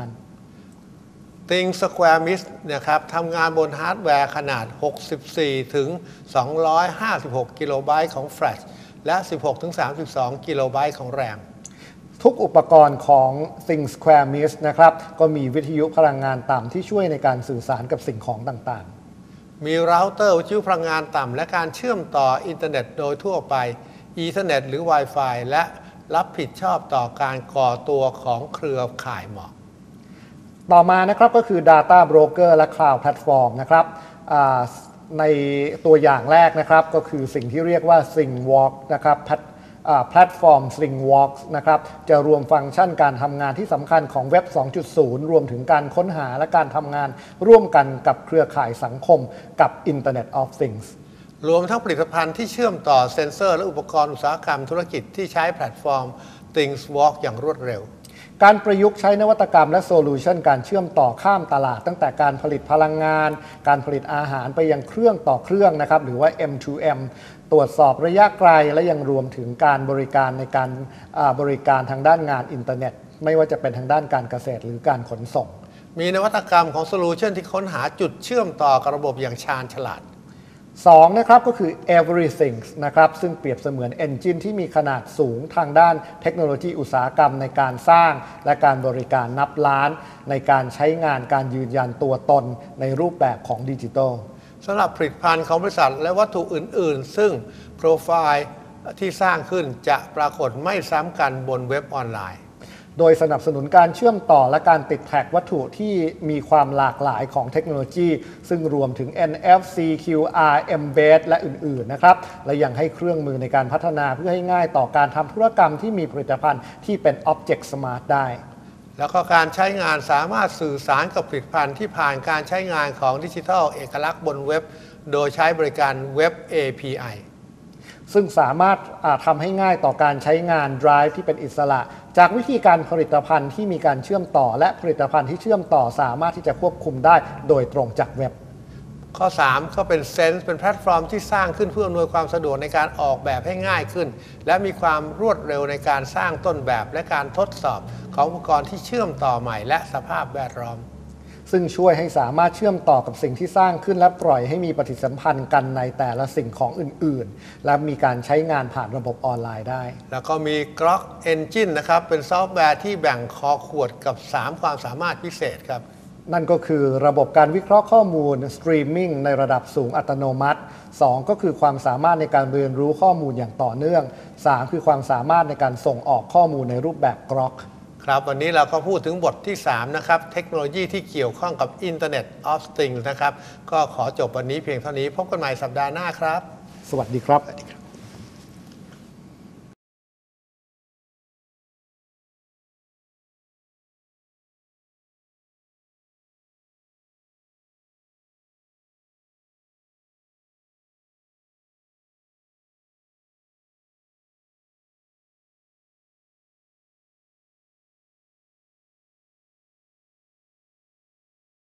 S4: Things Square Mist นะครับทำงานบนฮาร์ดแวร์ขนาด หกสิบสี่ถึงสองร้อยห้าสิบหก กิโลไบต์ของแฟลชและ สิบหกถึงสามสิบสอง กิโลไบต์ของแรม
S5: ทุกอุปกรณ์ของ Things Square Mist นะครับก็มีวิทยุพลังงานต่ำที่ช่วยในการสื่อสารกับสิ่งของต่าง
S4: ๆมีเราเตอร์วิทยุพลังงานต่ำและการเชื่อมต่ออินเทอร์เน็ตโดยทั่วไป Ethernet หรือ Wi-Fi และรับผิดชอบต่อการก่อตัวของเครือข่ายเหมาะ
S5: ต่อมานะครับก็คือ Data Broker และ Cloud Platform นะครับในตัวอย่างแรกนะครับก็คือสิ่งที่เรียกว่า ThingWalk นะครับแพลตฟอร์ม ThingWalk นะครับจะรวมฟังก์ชันการทำงานที่สำคัญของเว็บ สองจุดศูนย์ รวมถึงการค้นหาและการทำงานร่วมกันกับเครือข่ายสังคมกับ Internet of Things
S4: รวมทั้งผลิตภัณฑ์ที่เชื่อมต่อเซ็นเซอร์และอุปกรณ์อุตสาหกรรมธุรกิจที่ใช้แพลตฟอร์ม ThingWalk อย่างรวดเร็ว
S5: การประยุกต์ใช้นวัตกรรมและโซลูชันการเชื่อมต่อข้ามตลาดตั้งแต่การผลิตพลังงานการผลิตอาหารไปยังเครื่องต่อเครื่องนะครับหรือว่า เอ็ม ทู เอ็ม ตรวจสอบระยะไกลและยังรวมถึงการบริการในการบริการทางด้านงานอินเทอร์เน็ตไม่ว่าจะเป็นทางด้านการเกษตรหรือการขนส่ง
S4: มีนวัตกรรมของโซลูชันที่ค้นหาจุดเชื่อมต่อกับระบบอย่างชาญฉลาด
S5: สองนะครับก็คือ everything นะครับซึ่งเปรียบเสมือน engine ที่มีขนาดสูงทางด้านเทคโนโลยีอุตสาหกรรมในการสร้างและการบริการนับล้านในการใช้งานการยืนยันตัวตนในรูปแบบของดิจิทัล
S4: สำหรับผลิตภัณฑ์ของบริษัทและวัตถุอื่นๆซึ่งโปรไฟล์ที่สร้างขึ้นจะปรากฏไม่ซ้ำกันบนเว็บออนไลน์
S5: โดยสนับสนุนการเชื่อมต่อและการติดแท็กวัตถุที่มีความหลากหลายของเทคโนโลยีซึ่งรวมถึง เอ็น เอฟ ซี คิว อาร์ Embed และอื่นๆนะครับและยังให้เครื่องมือในการพัฒนาเพื่อให้ง่ายต่อการทำธุรกรรมที่มีผลิตภัณฑ์ที่เป็น Object Smart ได้
S4: แล้วก็การใช้งานสามารถสื่อสารกับผลิตภัณฑ์ที่ผ่านการใช้งานของดิจิทัลเอกลักษณ์บนเว็บโดยใช้บริการเว็บ เอ พี ไอ
S5: ซึ่งสามารถทำให้ง่ายต่อการใช้งาน Drive ที่เป็นอิสระจากวิธีการผลิตภัณฑ์ที่มีการเชื่อมต่อและผลิตภัณฑ์ที่เชื่อมต่อสามารถที่จะควบคุมได้โดยตรงจากเว็บ
S4: ข้อสามก็เป็น Sense เป็นแพลตฟอร์มที่สร้างขึ้นเพื่ออำนวยความสะดวกในการออกแบบให้ง่ายขึ้นและมีความรวดเร็วในการสร้างต้นแบบและการทดสอบของอุปกรณ์ที่เชื่อมต่อใหม่และสภาพแวดล้อม
S5: ซึ่งช่วยให้สามารถเชื่อมต่อกับสิ่งที่สร้างขึ้นและปล่อยให้มีปฏิสัมพันธ์กันในแต่ละสิ่งของอื่นๆและมีการใช้งานผ่านระบบออนไลน์ได้
S4: แล้วก็มี Grok Engine นะครับเป็นซอฟต์แวร์ที่แบ่งคอขวดกับสามความสามารถพิเศษครับ
S5: นั่นก็คือระบบการวิเคราะห์ข้อมูลสตรีมมิ่งในระดับสูงอัตโนมัติสองก็คือความสามารถในการเรียนรู้ข้อมูลอย่างต่อเนื่องสามคือความสามารถในการส่งออกข้อมูลในรูปแบบ Grok
S4: ครับวันนี้เราก็พูดถึงบทที่สามนะครับเทคโนโลยีที่เกี่ยวข้องกับ Internet of Things นะครับก็ขอจบวันนี้เพียงเท่านี้พบกันใหม่สัปดาห์หน้าครับ
S5: สวัสดีครับ